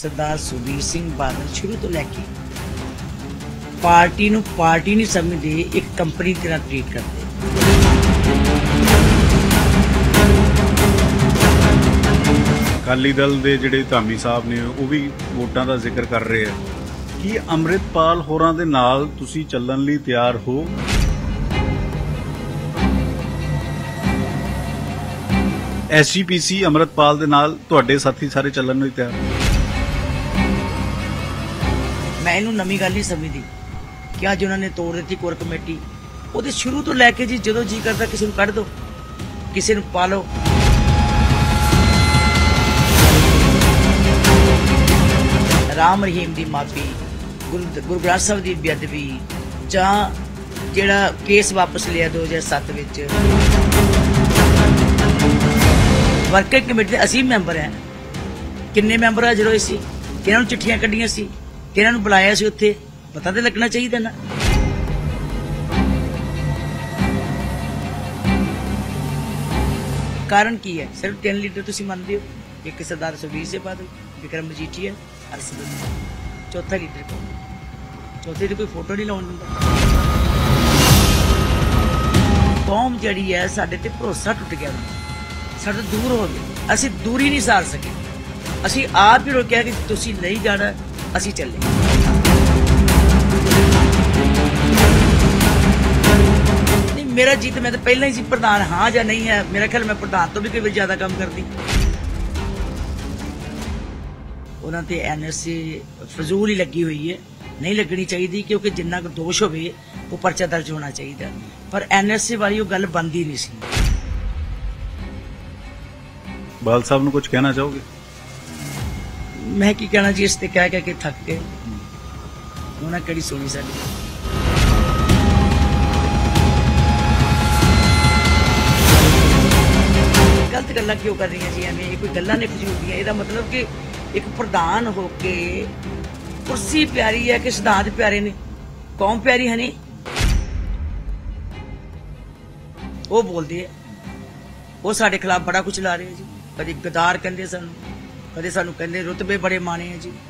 सरदार सुखबीर सिंह बादल शुरू तो लैके पार्टी नूं पार्टी नहीं समझते, एक कंपनी की तरह ट्रीट करते। अकाली दल के जिहड़े धामी साहब ने वो भी वोटां दा जिक्र कर रहे हैं कि अमृतपाल होरां दे नाल तुसीं चलण लई तैयार हो। SGPC अमृतपाल दे नाल तुहाडे साथी सारे चलण लई तैयार। मैं इनू नवी गल नहीं समझती कि अज उन्होंने तोड़ दी कोर कमेटी। वो शुरू तो लैके जी जो जी करता किसी को कढ़ दो, किसी को पा लो। राम रहीम की माफी, गुरु ग्रंथ साहब की बेअदबी, जिहड़ा केस वापस लिया 2007 विच। वर्किंग कमेटी के असीं मैंबर हैं, किन्ने मैंबर हाजिर होए सी, किहनां नूं चिट्ठियां कढ़ियां सी, किहनां नूं बुलाया सी, उत्थे पता तो लगना चाहिए ना। कारण की है? सिर्फ 3 लीडर तुसीं मनदे हो, एक सरदार सुखबीर सिंह बादल, विक्रम मजीठिया, हरसिमरत कौर। चौथा लीडर कौन? चौथे की कोई फोटो नहीं लाउण दिंदा। कौम जिहड़ी है साडे ते भरोसा टुट गया, साडे दूर हो गए, असीं दूरी नहीं सार सके। असीं आप ही रोकिया कि तुसीं नहीं जाना, असीं चले। नहीं मेरा जीत, मैं तो पहले ही प्रधान हाँ या नहीं है। मेरा ख्याल मैं प्रधान तो भी कई बार ज्यादा काम करती। उन्हां ते NSA फजूल ही लगी हुई है, नहीं लगनी चाहिए, क्योंकि जिन्ना को दोष होवे वो परचा दर्ज होना चाहिए। पर NSA वाली वो गल बनती नहीं सी। बाल साहब नूं कुछ कहना चाहोगे? मैं की कहना जी, इस ते कह के थक गए। उन्हें कड़ी सुनी साडी। गलत गल्लां क्यों कर रही हैं जी? एवें कोई गल्लां नहीं फजूल दियां। इहदा मतलब कि एक प्रधान होके कुर्सी प्यारी है कि सिद्धांत प्यारे ने, कौम प्यारी है नहीं। वो बोलते है, वो साडे खिलाफ बड़ा कुछ ला रहे हैं जी। कभी गदार कहते सानू, कदे सानू कहते रुतबे बड़े माने हैं जी।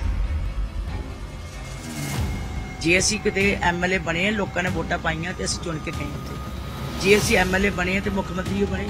जे असीं किते MLA बने, लोगों ने वोटां पाइयां ते असीं चुन के गए उत्थे। जे असीं MLA बने ते मुख्यमंत्री बने।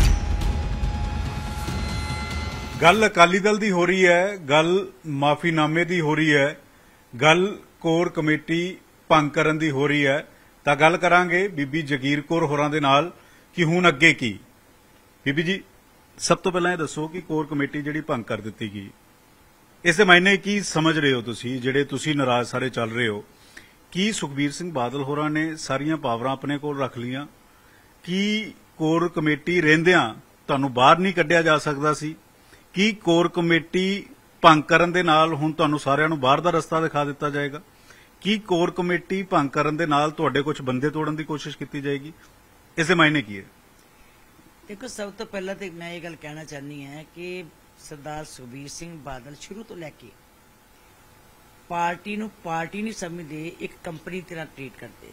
गल अकाली दल दी हो रही है, गल माफीनामे दी हो रही है, गल कोर कमेटी भंग करन दी हो रही है। तां गल करांगे बीबी जगीर कौर होरां दे नाल कि हुण अगे की। बीबी जी, सब तो पहला ये दसो कि कोर कमेटी जिहड़ी भंग कर दित्ती गई, इस दे मायने की समझ रहे हो तुसीं, जिहड़े तुसीं नाराज सारे चल रहे हो? कि सुखबीर सिंह बादल होरां ने सारियां पावरां अपने कोल रख लियां? कि कोर कमेटी रहिंदियां तुहानूं बाहर नहीं कढिया जा सकदा सी? कि कोर कमेटी भंग करन दे नाल हुण तुहानूं सारिआं नूं बाहर दा रस्ता दिखा दित्ता जाएगा? कि कोर कमेटी भंग करन दे नाल तुहाडे कुछ बंदे तोड़न दी कोशिश की जाएगी? इस दे मायने की है? देखो, सब तो पहला तो मैं ये गल कहना चाहनी है कि सरदार सुखबीर सिंह बादल शुरू तो लैके पार्टी नूं पार्टी नहीं समझते, एक कंपनी की तरह ट्रीट करते।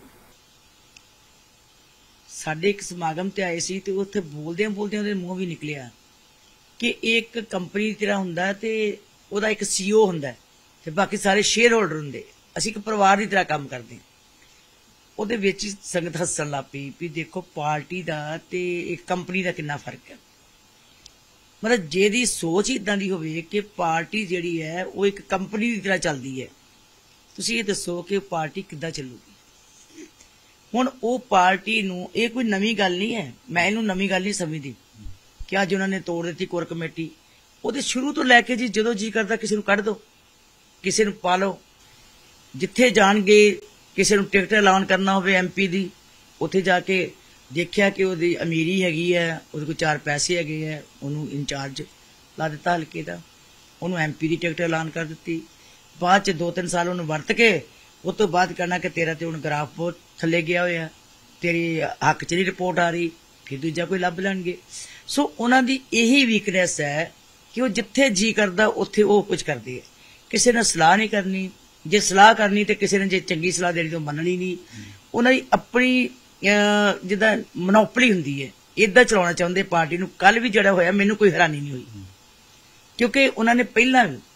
साडे एक समागम ते आए सी, तो उत्थे बोलदियां बोलदियां उहदे मूंह भी निकलिया कि एक कंपनी की तरह हुंदा ते उहदा एक CEO हुंदा ते बाकी सारे शेयर होल्डर हुंदे। असीं एक परिवार की तरह काम करते। ਉਹਦੇ ਵਿੱਚ संगत हसन लग पई भी देखो पार्टी का ते एक कंपनी का कितना फर्क है। मतलब जेदी सोच ही इदां दी होवे कि पार्टी जिहड़ी है वो एक कंपनी की तरह चलदी है, तुसीं ये दसो कि पार्टी किद्दां चलूगी? हुण वो पार्टी नूं, ये कोई नवीं गल नहीं है, मैं इहनूं नवीं गल नहीं समझदी कि अज उन्होंने तोड़ दी कोर कमेटी। वो शुरू तो लैके जी जो जी करता किसी को कढ़ दो, किसी को पा लो। जिथे जाणगे किसी को टिकट ऐलान करना होवे MP दी, उत्थे जाके देखिया कि उहदी अमीरी हैगी है, उहदे कोल 4 पैसे हैगे है, उहनूं इंचार्ज ला दिता हल्के दा, उहनूं MP दी टिकट ऐलान कर दित्ती। बाद च 2-3 साल उहनूं वरत के उस तो बाद कहना कि तेरा ते हुण ग्राफ बहुत थल्ले गया होया, तेरी हक च नहीं रिपोर्ट आ रही, फिर दूजा कोई लभ लैणगे। सो उहनां दी यही वीकनेस है कि वो जिथे जी करदा उत्थे वो कुछ करदे है। किसी ने सलाह नहीं करनी, जे सलाह करनी तो किसी ने जे चंगी सलाह देनी तो मननी नहीं। उन्होंने अपनी जिदा मोनोपली हुंदी है, इदा चलाना चाहते पार्टी नूं। कल भी जड़ा होया मैनूं कोई हैरानी नहीं हुई, क्योंकि उन्होंने पहला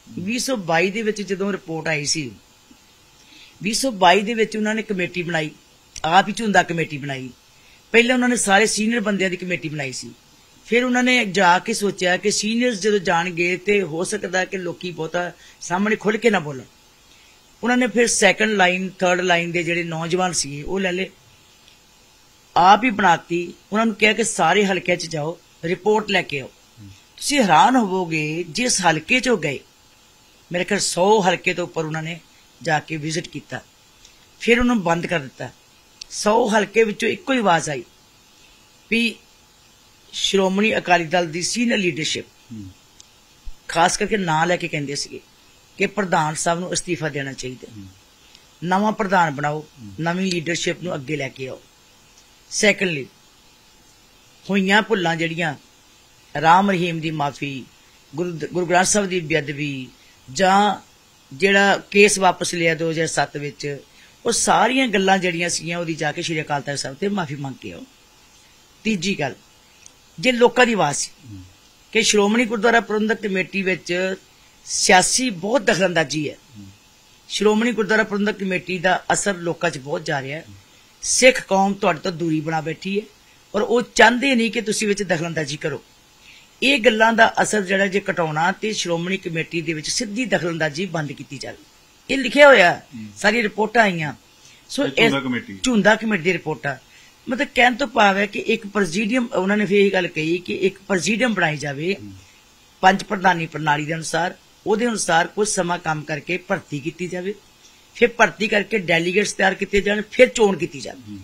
2022 ਦੇ ਵਿੱਚ ਜਦੋਂ ਰਿਪੋਰਟ ਆਈ ਸੀ, 2022 ਦੇ ਵਿੱਚ ਉਹਨਾਂ ਨੇ ਕਮੇਟੀ ਬਣਾਈ, ਆਪ ਹੀ ਝੁੰਦਾ ਕਮੇਟੀ ਬਣਾਈ। ਪਹਿਲਾਂ ਉਹਨਾਂ ਨੇ ਸਾਰੇ ਸੀਨੀਅਰ ਬੰਦਿਆਂ ਦੀ ਕਮੇਟੀ ਬਣਾਈ ਸੀ। ਫਿਰ ਉਹਨਾਂ ਨੇ ਜਾ ਕੇ ਸੋਚਿਆ ਕਿ ਸੀਨੀਅਰਸ ਜਦੋਂ ਜਾਣਗੇ ਤੇ ਹੋ ਸਕਦਾ ਕਿ ਲੋਕੀ ਬਹੁਤਾ ਸਾਹਮਣੇ ਖੁੱਲ ਕੇ ਨਾ ਬੋਲਣ। ਉਹਨਾਂ ਨੇ ਫਿਰ ਸੈਕੰਡ ਲਾਈਨ, ਥਰਡ ਲਾਈਨ ਦੇ ਜਿਹੜੇ ਨੌਜਵਾਨ ਸੀਗੇ ਉਹ ਲੈ ਲਏ, ਆਪ ਹੀ ਬਣਾਤੀ। ਉਹਨਾਂ ਨੂੰ ਕਿਹਾ ਕਿ ਸਾਰੇ ਹਲਕਿਆਂ 'ਚ ਜਾਓ, ਰਿਪੋਰਟ ਲੈ ਕੇ ਆਓ। ਤੁਸੀਂ ਹੈਰਾਨ ਹੋਵੋਗੇ, ਜਿਸ ਹਲਕੇ 'ਚੋਂ ਗਏ, ਮੇਰੇ ਖਿਆਲ 100 ਹਲਕੇ ਤੋਂ ਉੱਪਰ ਉਹਨਾਂ ਨੇ ਜਾ ਕੇ ਵਿਜ਼ਿਟ ਕੀਤਾ, ਫਿਰ ਉਹਨੂੰ ਬੰਦ ਕਰ ਦਿੱਤਾ। 100 ਹਲਕੇ ਵਿੱਚੋਂ ਇੱਕੋ ਹੀ ਆਵਾਜ਼ ਆਈ ਵੀ ਸ਼੍ਰੋਮਣੀ ਅਕਾਲੀ ਦਲ ਦੀ ਸੀਨੀਅਰ ਲੀਡਰਸ਼ਿਪ, ਖਾਸ ਕਰਕੇ ਨਾਂ ਲੈ ਕੇ ਕਹਿੰਦੇ ਸੀਗੇ ਕਿ ਪ੍ਰਧਾਨ ਸਾਹਿਬ ਨੂੰ ਅਸਤੀਫਾ ਦੇਣਾ ਚਾਹੀਦਾ, ਨਵਾਂ ਪ੍ਰਧਾਨ ਬਣਾਓ, ਨਵੀਂ ਲੀਡਰਸ਼ਿਪ ਨੂੰ ਅੱਗੇ ਲੈ ਕੇ ਆਓ। ਸੈਕੰਡਲੀ, ਹੋਈਆਂ ਭੁੱਲਾਂ ਜਿਹੜੀਆਂ, ਰਾਮ ਰਹੀਮ ਦੀ ਮਾਫੀ, ਗੁਰੂ ਗ੍ਰੰਥ ਸਾਹਿਬ ਦੀ ਬੇਅਦਬੀ, ਜਾਂ ਜਿਹੜਾ ਕੇਸ ਵਾਪਸ ਲਿਆ 2007 ਵਿੱਚ, ਉਹ ਸਾਰੀਆਂ ਗੱਲਾਂ ਜਿਹੜੀਆਂ ਸੀਗੀਆਂ ਉਹਦੀ ਜਾ ਕੇ ਸ਼੍ਰੀ ਅਕਾਲ ਤਖਤ ਸਾਹਿਬ ਤੇ ਮਾਫੀ ਮੰਗ ਕੇ ਆਓ। ਤੀਜੀ ਗੱਲ, ਜੇ ਲੋਕਾਂ ਦੀ ਆਵਾਜ਼ ਸੀ ਕਿ ਸ਼੍ਰੋਮਣੀ ਗੁਰਦੁਆਰਾ ਪ੍ਰਬੰਧਕ ਕਮੇਟੀ ਵਿੱਚ ਸਿਆਸੀ ਬਹੁਤ ਦਖਲਅੰਦਾਜ਼ੀ ਹੈ, ਸ਼੍ਰੋਮਣੀ ਗੁਰਦੁਆਰਾ ਪ੍ਰਬੰਧਕ ਕਮੇਟੀ ਦਾ ਅਸਰ ਲੋਕਾਂ 'ਚ ਬਹੁਤ ਜਾ ਰਿਹਾ ਹੈ, ਸਿੱਖ ਕੌਮ ਤੁਹਾਡੇ ਤੋਂ ਦੂਰੀ ਬਣਾ ਬੈਠੀ ਹੈ ਔਰ ਉਹ ਚਾਹੁੰਦੇ ਨਹੀਂ ਕਿ ਤੁਸੀਂ ਵਿੱਚ ਦਖਲਅੰਦਾਜ਼ੀ ਕਰੋ। ਇਹ ਗੱਲਾਂ ਦਾ ਅਸਰ ਜਿਹੜਾ ਜੇ ਘਟਾਉਣਾ ਤੇ ਸ਼੍ਰੋਮਣੀ ਕਮੇਟੀ ਦੇ ਵਿੱਚ ਸਿੱਧੀ ਦਖਲਅੰਦਾਜ਼ੀ ਬੰਦ ਕੀਤੀ ਜਾਵੇ। ਇਹ ਲਿਖਿਆ ਹੋਇਆ, ਸਾਰੀ ਰਿਪੋਰਟਾਂ ਆਈਆਂ। ਸੋ ਝੁੰਦਾ ਕਮੇਟੀ ਦੀ ਰਿਪੋਰਟਾਂ, ਮਤਲਬ ਕਹਿਣ ਤੋਂ ਭਾਵ ਹੈ ਕਿ ਇੱਕ ਪ੍ਰੈਜ਼ੀਡੀਅਮ, ਉਹਨਾਂ ਨੇ ਫਿਰ ਇਹ ਗੱਲ ਕਹੀ ਕਿ ਇੱਕ ਪ੍ਰੈਜ਼ੀਡੀਅਮ ਬਣਾਈ ਜਾਵੇ ਪੰਜ ਪ੍ਰਧਾਨੀ ਪ੍ਰਣਾਲੀ ਦੇ ਅਨੁਸਾਰ, ਉਹਦੇ ਅਨੁਸਾਰ ਕੁਝ ਸਮਾਂ ਕੰਮ ਕਰਕੇ ਭਰਤੀ ਕੀਤੀ ਜਾਵੇ, ਫਿਰ ਭਰਤੀ ਕਰਕੇ ਡੈਲੀਗੇਟਸ ਤਿਆਰ ਕੀਤੇ ਜਾਣ, ਫਿਰ ਚੋਣ ਕੀਤੀ ਜਾਵੇ।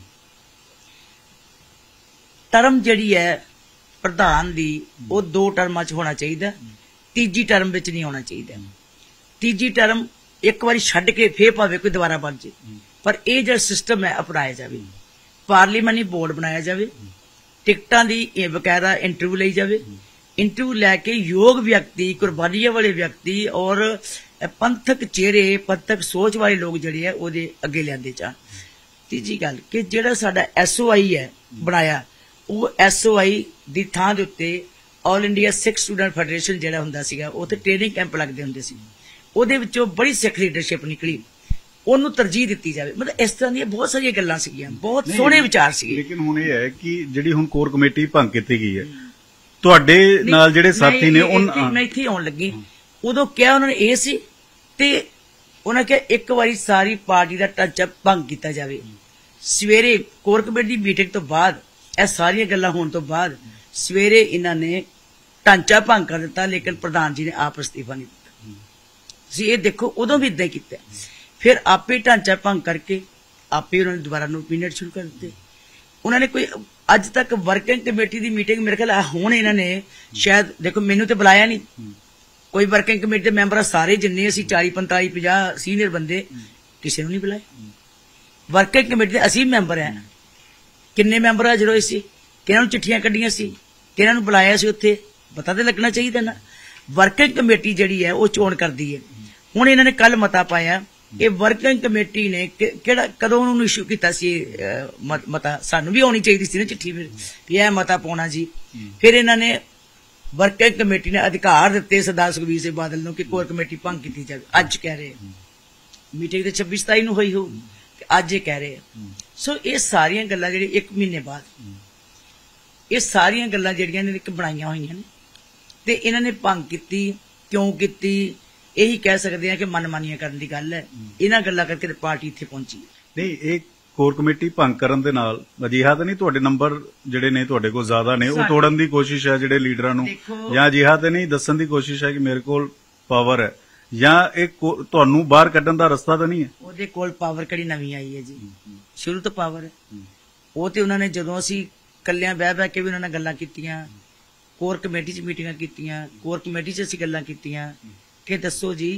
ਟਰਮ ਜਿਹੜੀ ਹੈ ਪ੍ਰਧਾਨ ਦੀ ਉਹ 2 ਟਰਮਾਂ 'ਚ ਹੋਣਾ ਚਾਹੀਦਾ, ਤੀਜੀ ਟਰਮ ਵਿੱਚ ਨਹੀਂ ਹੋਣਾ ਚਾਹੀਦਾ। ਤੀਜੀ ਟਰਮ ਇੱਕ ਵਾਰੀ ਛੱਡ ਕੇ ਫੇਰ ਭਾਵੇਂ ਕੋਈ ਦੁਬਾਰਾ ਬਣ ਜੇ, ਪਰ ਇਹ ਜਿਹੜਾ ਸਿਸਟਮ ਹੈ ਅਪਣਾਇਆ ਜਾਵੇ। ਪਾਰਲੀਮੈਂਟਰੀ ਬੋਰਡ ਬਣਾਇਆ ਜਾਵੇ, ਟਿਕਟਾਂ ਦੀ ਬਕਾਇਦਾ ਇੰਟਰਵਿਊ ਲਈ ਜਾਵੇ, ਇੰਟਰਵਿਊ ਲੈ ਕੇ ਯੋਗ ਵਿਅਕਤੀ, ਕੁਰਬਾਨੀਆਂ ਵਾਲੇ ਵਿਅਕਤੀ ਔਰ ਪੰਥਕ ਚਿਹਰੇ, ਪੰਥਕ ਸੋਚ ਵਾਲੇ ਲੋਕ ਜਿਹੜੇ ਆ ਉਹਦੇ ਅੱਗੇ ਲਿਆਂਦੇ ਜਾਣ। ਤੀਜੀ ਗੱਲ ਕਿ ਜਿਹੜਾ ਸਾਡਾ SOI ਹੈ ਬਣਾਇਆ, ਉਹ SOI ਦੀ ਥਾਂ ਦੇ ਉੱਤੇ all India Sikh student federation ਜਿਹੜਾ ਹੁੰਦਾ ਸੀਗਾ, ਉੱਥੇ ਟ੍ਰੇਨਿੰਗ ਕੈਂਪ ਲੱਗਦੇ ਹੁੰਦੇ ਸੀ, ਉਹਦੇ ਵਿੱਚੋਂ ਬੜੀ ਸਿੱਖ ਲੀਡਰਸ਼ਿਪ ਨਿਕਲੀ, ਉਹਨੂੰ ਤਰਜੀਹ ਦਿੱਤੀ ਜਾਵੇ। ਮਤਲਬ ਇਸ ਤਰ੍ਹਾਂ ਦੀਆਂ ਬਹੁਤ ਸਾਰੀਆਂ ਗੱਲਾਂ ਸੀਗੀਆਂ, ਬਹੁਤ ਸੋਹਣੇ ਵਿਚਾਰ ਸੀਗੇ। ਲੇਕਿਨ ਹੁਣ ਇਹ ਹੈ ਕਿ ਜਿਹੜੀ ਹੁਣ ਕੋਰ ਕਮੇਟੀ ਭੰਗ ਕੀਤੀ ਗਈ ਹੈ, ਤੁਹਾਡੇ ਨਾਲ ਜਿਹੜੇ ਸਾਥੀ ਨੇ ਮੈਂ ਇੱਥੇ ਆਉਣ ਲੱਗੀ, ਉਦੋਂ ਕਿਹਾ ਉਹਨਾਂ ਨੇ ਇਹ ਸੀ ਤੇ ਉਹਨਾਂ ਕਿਹਾ ਇੱਕ ਵਾਰੀ ਸਾਰੀ ਪਾਰਟੀ ਦਾ ਢਾਂਚਾ ਭੰਗ ਕੀਤਾ ਜਾਵੇ। ਸਵੇਰੇ ਕੋਰ ਕਮੇਟੀ ਦੀ ਮੀਟਿੰਗ ਤੋਂ ਬਾਅਦ, ਇਹ ਸਾਰੀਆਂ ਗੱਲਾਂ ਹੋਣ ਤੋਂ ਬਾਅਦ, ਸਵੇਰੇ ਇਹਨਾਂ ਨੇ ਢਾਂਚਾ ਭੰਗ ਕਰ ਦਿੱਤਾ, ਲੇਕਿਨ ਪ੍ਰਧਾਨ ਜੀ ਨੇ ਆਪ ਅਸਤੀਫਾ ਨਹੀਂ ਦਿੱਤਾ। ਤੁਸੀਂ ਇਹ ਦੇਖੋ, ਉਦੋਂ ਵੀ ਇਦਾਂ ਹੀ ਕੀਤਾ। ਫਿਰ ਆਪੇ ਢਾਂਚਾ ਭੰਗ ਕਰਕੇ ਆਪੇ ਉਹਨਾਂ ਨੇ ਦੁਬਾਰਾ ਨੋਮੀਨੇਟ ਸ਼ੁਰੂ ਕਰ ਦਿੱਤੇ। ਉਹਨਾਂ ਨੇ ਕੋਈ ਅੱਜ ਤੱਕ ਵਰਕਿੰਗ ਕਮੇਟੀ ਦੀ ਮੀਟਿੰਗ ਮੇਰੇ ਖਿਆਲ ਹੁਣ ਇਹਨਾਂ ਨੇ ਸ਼ਾਇਦ, ਦੇਖੋ ਮੈਨੂੰ ਤੇ ਬੁਲਾਇਆ ਨਹੀਂ, ਕੋਈ ਵਰਕਿੰਗ ਕਮੇਟੀ ਦੇ ਮੈਂਬਰ ਸਾਰੇ ਜਿੰਨੇ ਅਸੀਂ 40 45 50 ਸੀਨੀਅਰ ਬੰਦੇ, ਕਿਸੇ ਨੂੰ ਨਹੀਂ ਬੁਲਾਇਆ। ਵਰਕਿੰਗ ਕਮੇਟੀ ਦੇ ਅਸੀਂ ਮੈਂਬਰ ਆ, ਕਿੰਨੇ ਮੈਂਬਰ ਆ ਜਦੋਂ ਅਸੀਂ, ਕਿਹਨਾਂ ਨੂੰ ਚਿੱਠੀਆਂ ਕੱਢੀਆਂ ਸੀ, ਕਿਹਨਾਂ ਨੂੰ ਬੁਲਾਇਆ ਸੀ, ਉੱਥੇ ਪਤਾ ਤੇ ਲੱਗਣਾ ਚਾਹੀਦਾ ਨਾ। ਵਰਕਿੰਗ ਕਮੇਟੀ ਜਿਹੜੀ ਹੈ ਉਹ ਚੋਣ ਕਰਦੀ ਹੈ। ਹੁਣ ਇਹਨਾਂ ਨੇ ਕੱਲ ਮਤਾ ਪਾਇਆ, ਇਹ ਵਰਕਿੰਗ ਕਮੇਟੀ ਨੇ ਕਿਹੜਾ ਕਦੋਂ ਉਹਨੂੰ ਇਸ਼ੂ ਕੀਤਾ ਸੀ ਮਤਾ, ਸਾਨੂੰ ਵੀ ਆਉਣੀ ਚਾਹੀਦੀ ਸੀ ਨਾ ਚਿੱਠੀ ਵੀ ਇਹ ਮਤਾ ਪਾਉਣਾ ਜੀ। ਫਿਰ ਇਹਨਾਂ ਨੇ ਵਰਕਿੰਗ ਕਮੇਟੀ ਨੇ ਅਧਿਕਾਰ ਦਿੱਤੇ ਸਰਦਾਰ ਸੁਖਬੀਰ ਸਿੰਘ ਬਾਦਲ ਨੂੰ ਕਿ ਕੋਰ ਕਮੇਟੀ ਭੰਗ ਕੀਤੀ ਜਾਵੇ। ਅੱਜ ਕਹਿ ਰਹੇ ਮੀਟਿੰਗ ਤੇ 26 27 ਨੂੰ ਹੋਈ ਹੋ, ਅੱਜ ਇਹ ਕਹਿ ਰਹੇ। ਸੋ ਇਹ ਸਾਰੀਆਂ ਗੱਲਾਂ ਜਿਹੜੀ 1 ਮਹੀਨੇ ਬਾਅਦ, ਇਹ ਸਾਰੀਆਂ ਗੱਲਾਂ ਜਿਹੜੀਆਂ ਨੇ ਇੱਕ ਬਣਾਈਆਂ ਹੋਈਆਂ ਨੇ ਤੇ ਇਹਨਾਂ ਨੇ ਭੰਗ ਕੀਤੀ। ਕਿਉਂ ਕੀਤੀ? ਇਹੀ ਕਹਿ ਸਕਦੇ ਆ ਕਿ ਮਨਮਾਨੀਆਂ ਕਰਨ ਦੀ ਗੱਲ ਹੈ। ਇਹਨਾਂ ਗੱਲਾਂ ਕਰਕੇ ਪਾਰਟੀ ਇੱਥੇ ਪਹੁੰਚੀ। ਨਹੀਂ, ਇਹ ਕੋਰ ਕਮੇਟੀ ਭੰਗ ਕਰਨ ਦੇ ਨਾਲ ਅਜਿਹਾ ਤਾਂ ਨਹੀਂ ਤੁਹਾਡੇ ਨੰਬਰ ਜਿਹੜੇ ਨੇ ਤੁਹਾਡੇ ਕੋਲ ਜ਼ਿਆਦਾ ਨੇ, ਉਹ ਤੋੜਨ ਦੀ ਕੋਸ਼ਿਸ਼ ਹੈ ਜਿਹੜੇ ਲੀਡਰਾਂ ਨੂੰ, ਜਾਂ ਅਜਿਹਾ ਤਾਂ ਨਹੀਂ ਦੱਸਣ ਦੀ ਕੋਸ਼ਿਸ਼ ਹੈ ਕਿ ਮੇਰੇ ਕੋਲ ਪਾਵਰ ਹੈ, ਜਾਂ ਇਹ ਤੁਹਾਨੂੰ ਬਾਹਰ ਕੱਢਣ ਦਾ ਰਸਤਾ ਤਾਂ ਨਹੀਂ ਹੈ? ਉਹਦੇ ਕੋਲ ਪਾਵਰ ਕਿਹੜੀ ਨਵੀਂ ਆਈ ਹੈ ਜੀ, ਸ਼ੁਰੂ ਤੋਂ ਪਾਵਰ ਹੈ। ਉਹ ਤੇ ਉਹਨਾਂ ਨੇ ਜਦੋਂ ਅਸੀਂ ਕੱਲਿਆਂ ਬਹਿ ਕੇ ਵੀ ਉਹਨਾਂ ਨਾਲ ਗੱਲਾਂ ਕੀਤੀਆਂ, ਕੋਰ ਕਮੇਟੀ 'ਚ ਮੀਟਿੰਗਾਂ ਕੀਤੀਆਂ, ਕੋਰ ਕਮੇਟੀ 'ਚ ਅਸੀਂ ਗੱਲਾਂ ਕੀਤੀਆਂ ਕਿ ਦੱਸੋ ਜੀ